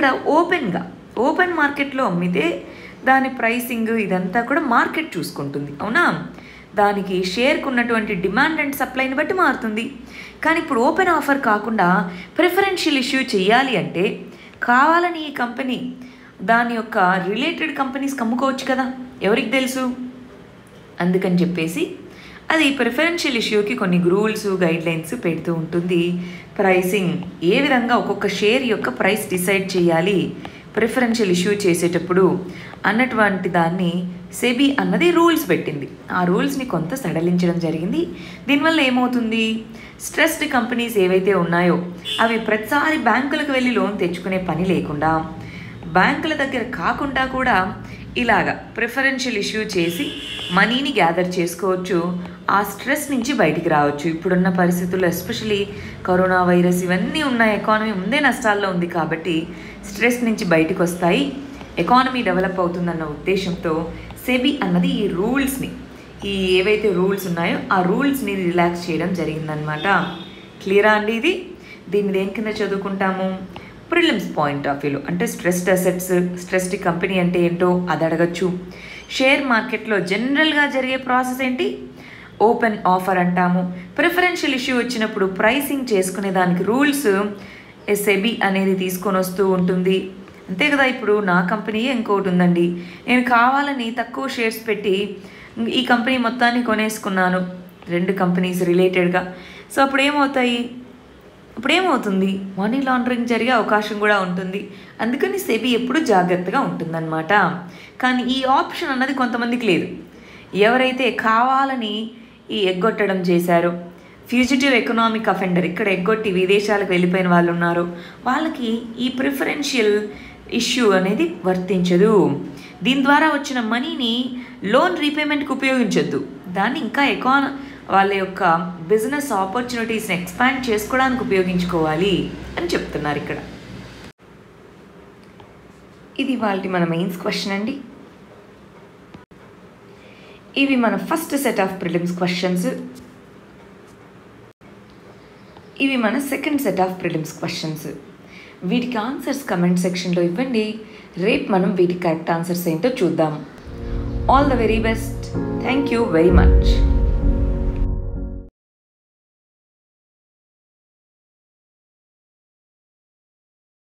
ఓపెన్ మార్కెట్లో అమ్మితే దాని ప్రైసింగ్ ఇదంతా కూడా మార్కెట్ చూసుకుంటుంది, అవునా? దానికి షేర్కు ఉన్నటువంటి డిమాండ్ అండ్ సప్లైని బట్టి మారుతుంది. కానీ ఇప్పుడు ఓపెన్ ఆఫర్ కాకుండా ప్రిఫరెన్షియల్ ఇష్యూ చేయాలి అంటే కావాలని ఈ కంపెనీ దాని యొక్క రిలేటెడ్ కంపెనీస్కి అమ్ముకోవచ్చు కదా, ఎవరికి తెలుసు? అందుకని చెప్పేసి అది ప్రిఫరెన్షియల్ ఇష్యూకి కొన్ని రూల్స్, గైడ్లైన్స్ పెడుతూ ఉంటుంది. ప్రైసింగ్ ఏ విధంగా ఒక్కొక్క షేర్ యొక్క ప్రైస్ డిసైడ్ చేయాలి ప్రిఫరెన్షియల్ ఇష్యూ చేసేటప్పుడు అన్నటువంటి దాన్ని సెబీ అన్నది రూల్స్ పెట్టింది. ఆ రూల్స్ని కొంత సడలించడం జరిగింది. దీనివల్ల ఏమవుతుంది? స్ట్రెస్డ్ కంపెనీస్ ఏవైతే ఉన్నాయో అవి ప్రతిసారి బ్యాంకులకు వెళ్ళి లోన్ తెచ్చుకునే పని లేకుండా, బ్యాంకుల దగ్గర కాకుండా కూడా ఇలాగా ప్రిఫరెన్షియల్ ఇష్యూ చేసి మనీని గ్యాదర్ చేసుకోవచ్చు. ఆ స్ట్రెస్ నుంచి బయటికి రావచ్చు. ఇప్పుడున్న పరిస్థితుల్లో ఎస్పెషలీ కరోనా వైరస్ ఇవన్నీ ఉన్నాయి, ఎకానమీ ముందే నష్టాల్లో ఉంది కాబట్టి స్ట్రెస్ నుంచి బయటకు వస్తాయి, ఎకానమీ డెవలప్ అవుతుందన్న ఉద్దేశంతో సెబీ అన్నది ఈ రూల్స్ని, ఈ ఏవైతే రూల్స్ ఉన్నాయో ఆ రూల్స్ని రిలాక్స్ చేయడం జరిగిందనమాట. క్లియరా అండి? ఇది దీన్ని దేని కింద చదువుకుంటాము? ప్రిలిమ్స్ పాయింట్ ఆఫ్ వ్యూలో. అంటే స్ట్రెస్డ్ అసెట్స్, స్ట్రెస్డ్ కంపెనీ అంటే ఏంటో అది అడగచ్చు. షేర్ మార్కెట్లో జనరల్గా జరిగే ప్రాసెస్ ఏంటి? ఓపెన్ ఆఫర్ అంటాము. ప్రిఫరెన్షియల్ ఇష్యూ వచ్చినప్పుడు ప్రైసింగ్ చేసుకునే దానికి రూల్స్ సెబీ అనేది తీసుకొని వస్తూ ఉంటుంది. అంతే కదా. ఇప్పుడు నా కంపెనీయే ఇంకోటి ఉందండి, నేను కావాలని తక్కువ షేర్స్ పెట్టి ఈ కంపెనీ మొత్తాన్ని కొనేసుకున్నాను, 2 కంపెనీస్ రిలేటెడ్గా. సో అప్పుడు ఏమవుతుంది? మనీ లాండరింగ్ జరిగే అవకాశం కూడా ఉంటుంది. అందుకని సెబీ ఎప్పుడు జాగ్రత్తగా ఉంటుందన్నమాట. కానీ ఈ ఆప్షన్ అన్నది కొంతమందికి లేదు. ఎవరైతే కావాలని ఈ ఎగ్గొట్టడం చేశారో, ఫ్యూజిటివ్ ఎకనామిక్ అఫెండర్, ఇక్కడ ఎగ్గొట్టి విదేశాలకు వెళ్ళిపోయిన వాళ్ళు ఉన్నారు, వాళ్ళకి ఈ ప్రిఫరెన్షియల్ ఇష్యూ అనేది వర్తించదు. దీని ద్వారా వచ్చిన మనీని లోన్ రీపేమెంట్కి ఉపయోగించొద్దు, దాన్ని ఇంకా వాళ్ళ యొక్క బిజినెస్ ఆపర్చునిటీస్ని ఎక్స్పాండ్ చేసుకోవడానికి ఉపయోగించుకోవాలి అని చెప్తున్నారు ఇక్కడ. ఇది వాళ్ళ మన మెయిన్స్ క్వశ్చన్ అండి. ఇవి మన first set of prelims questions. ఇవి మన second set of prelims questions. వీటికి ఆన్సర్స్ కమెంట్ సెక్షన్లో ఇవ్వండి. రేపు మనం వీటికి కరెక్ట్ ఆన్సర్స్ ఏంటో చూద్దాం. All the very best. Thank you very much.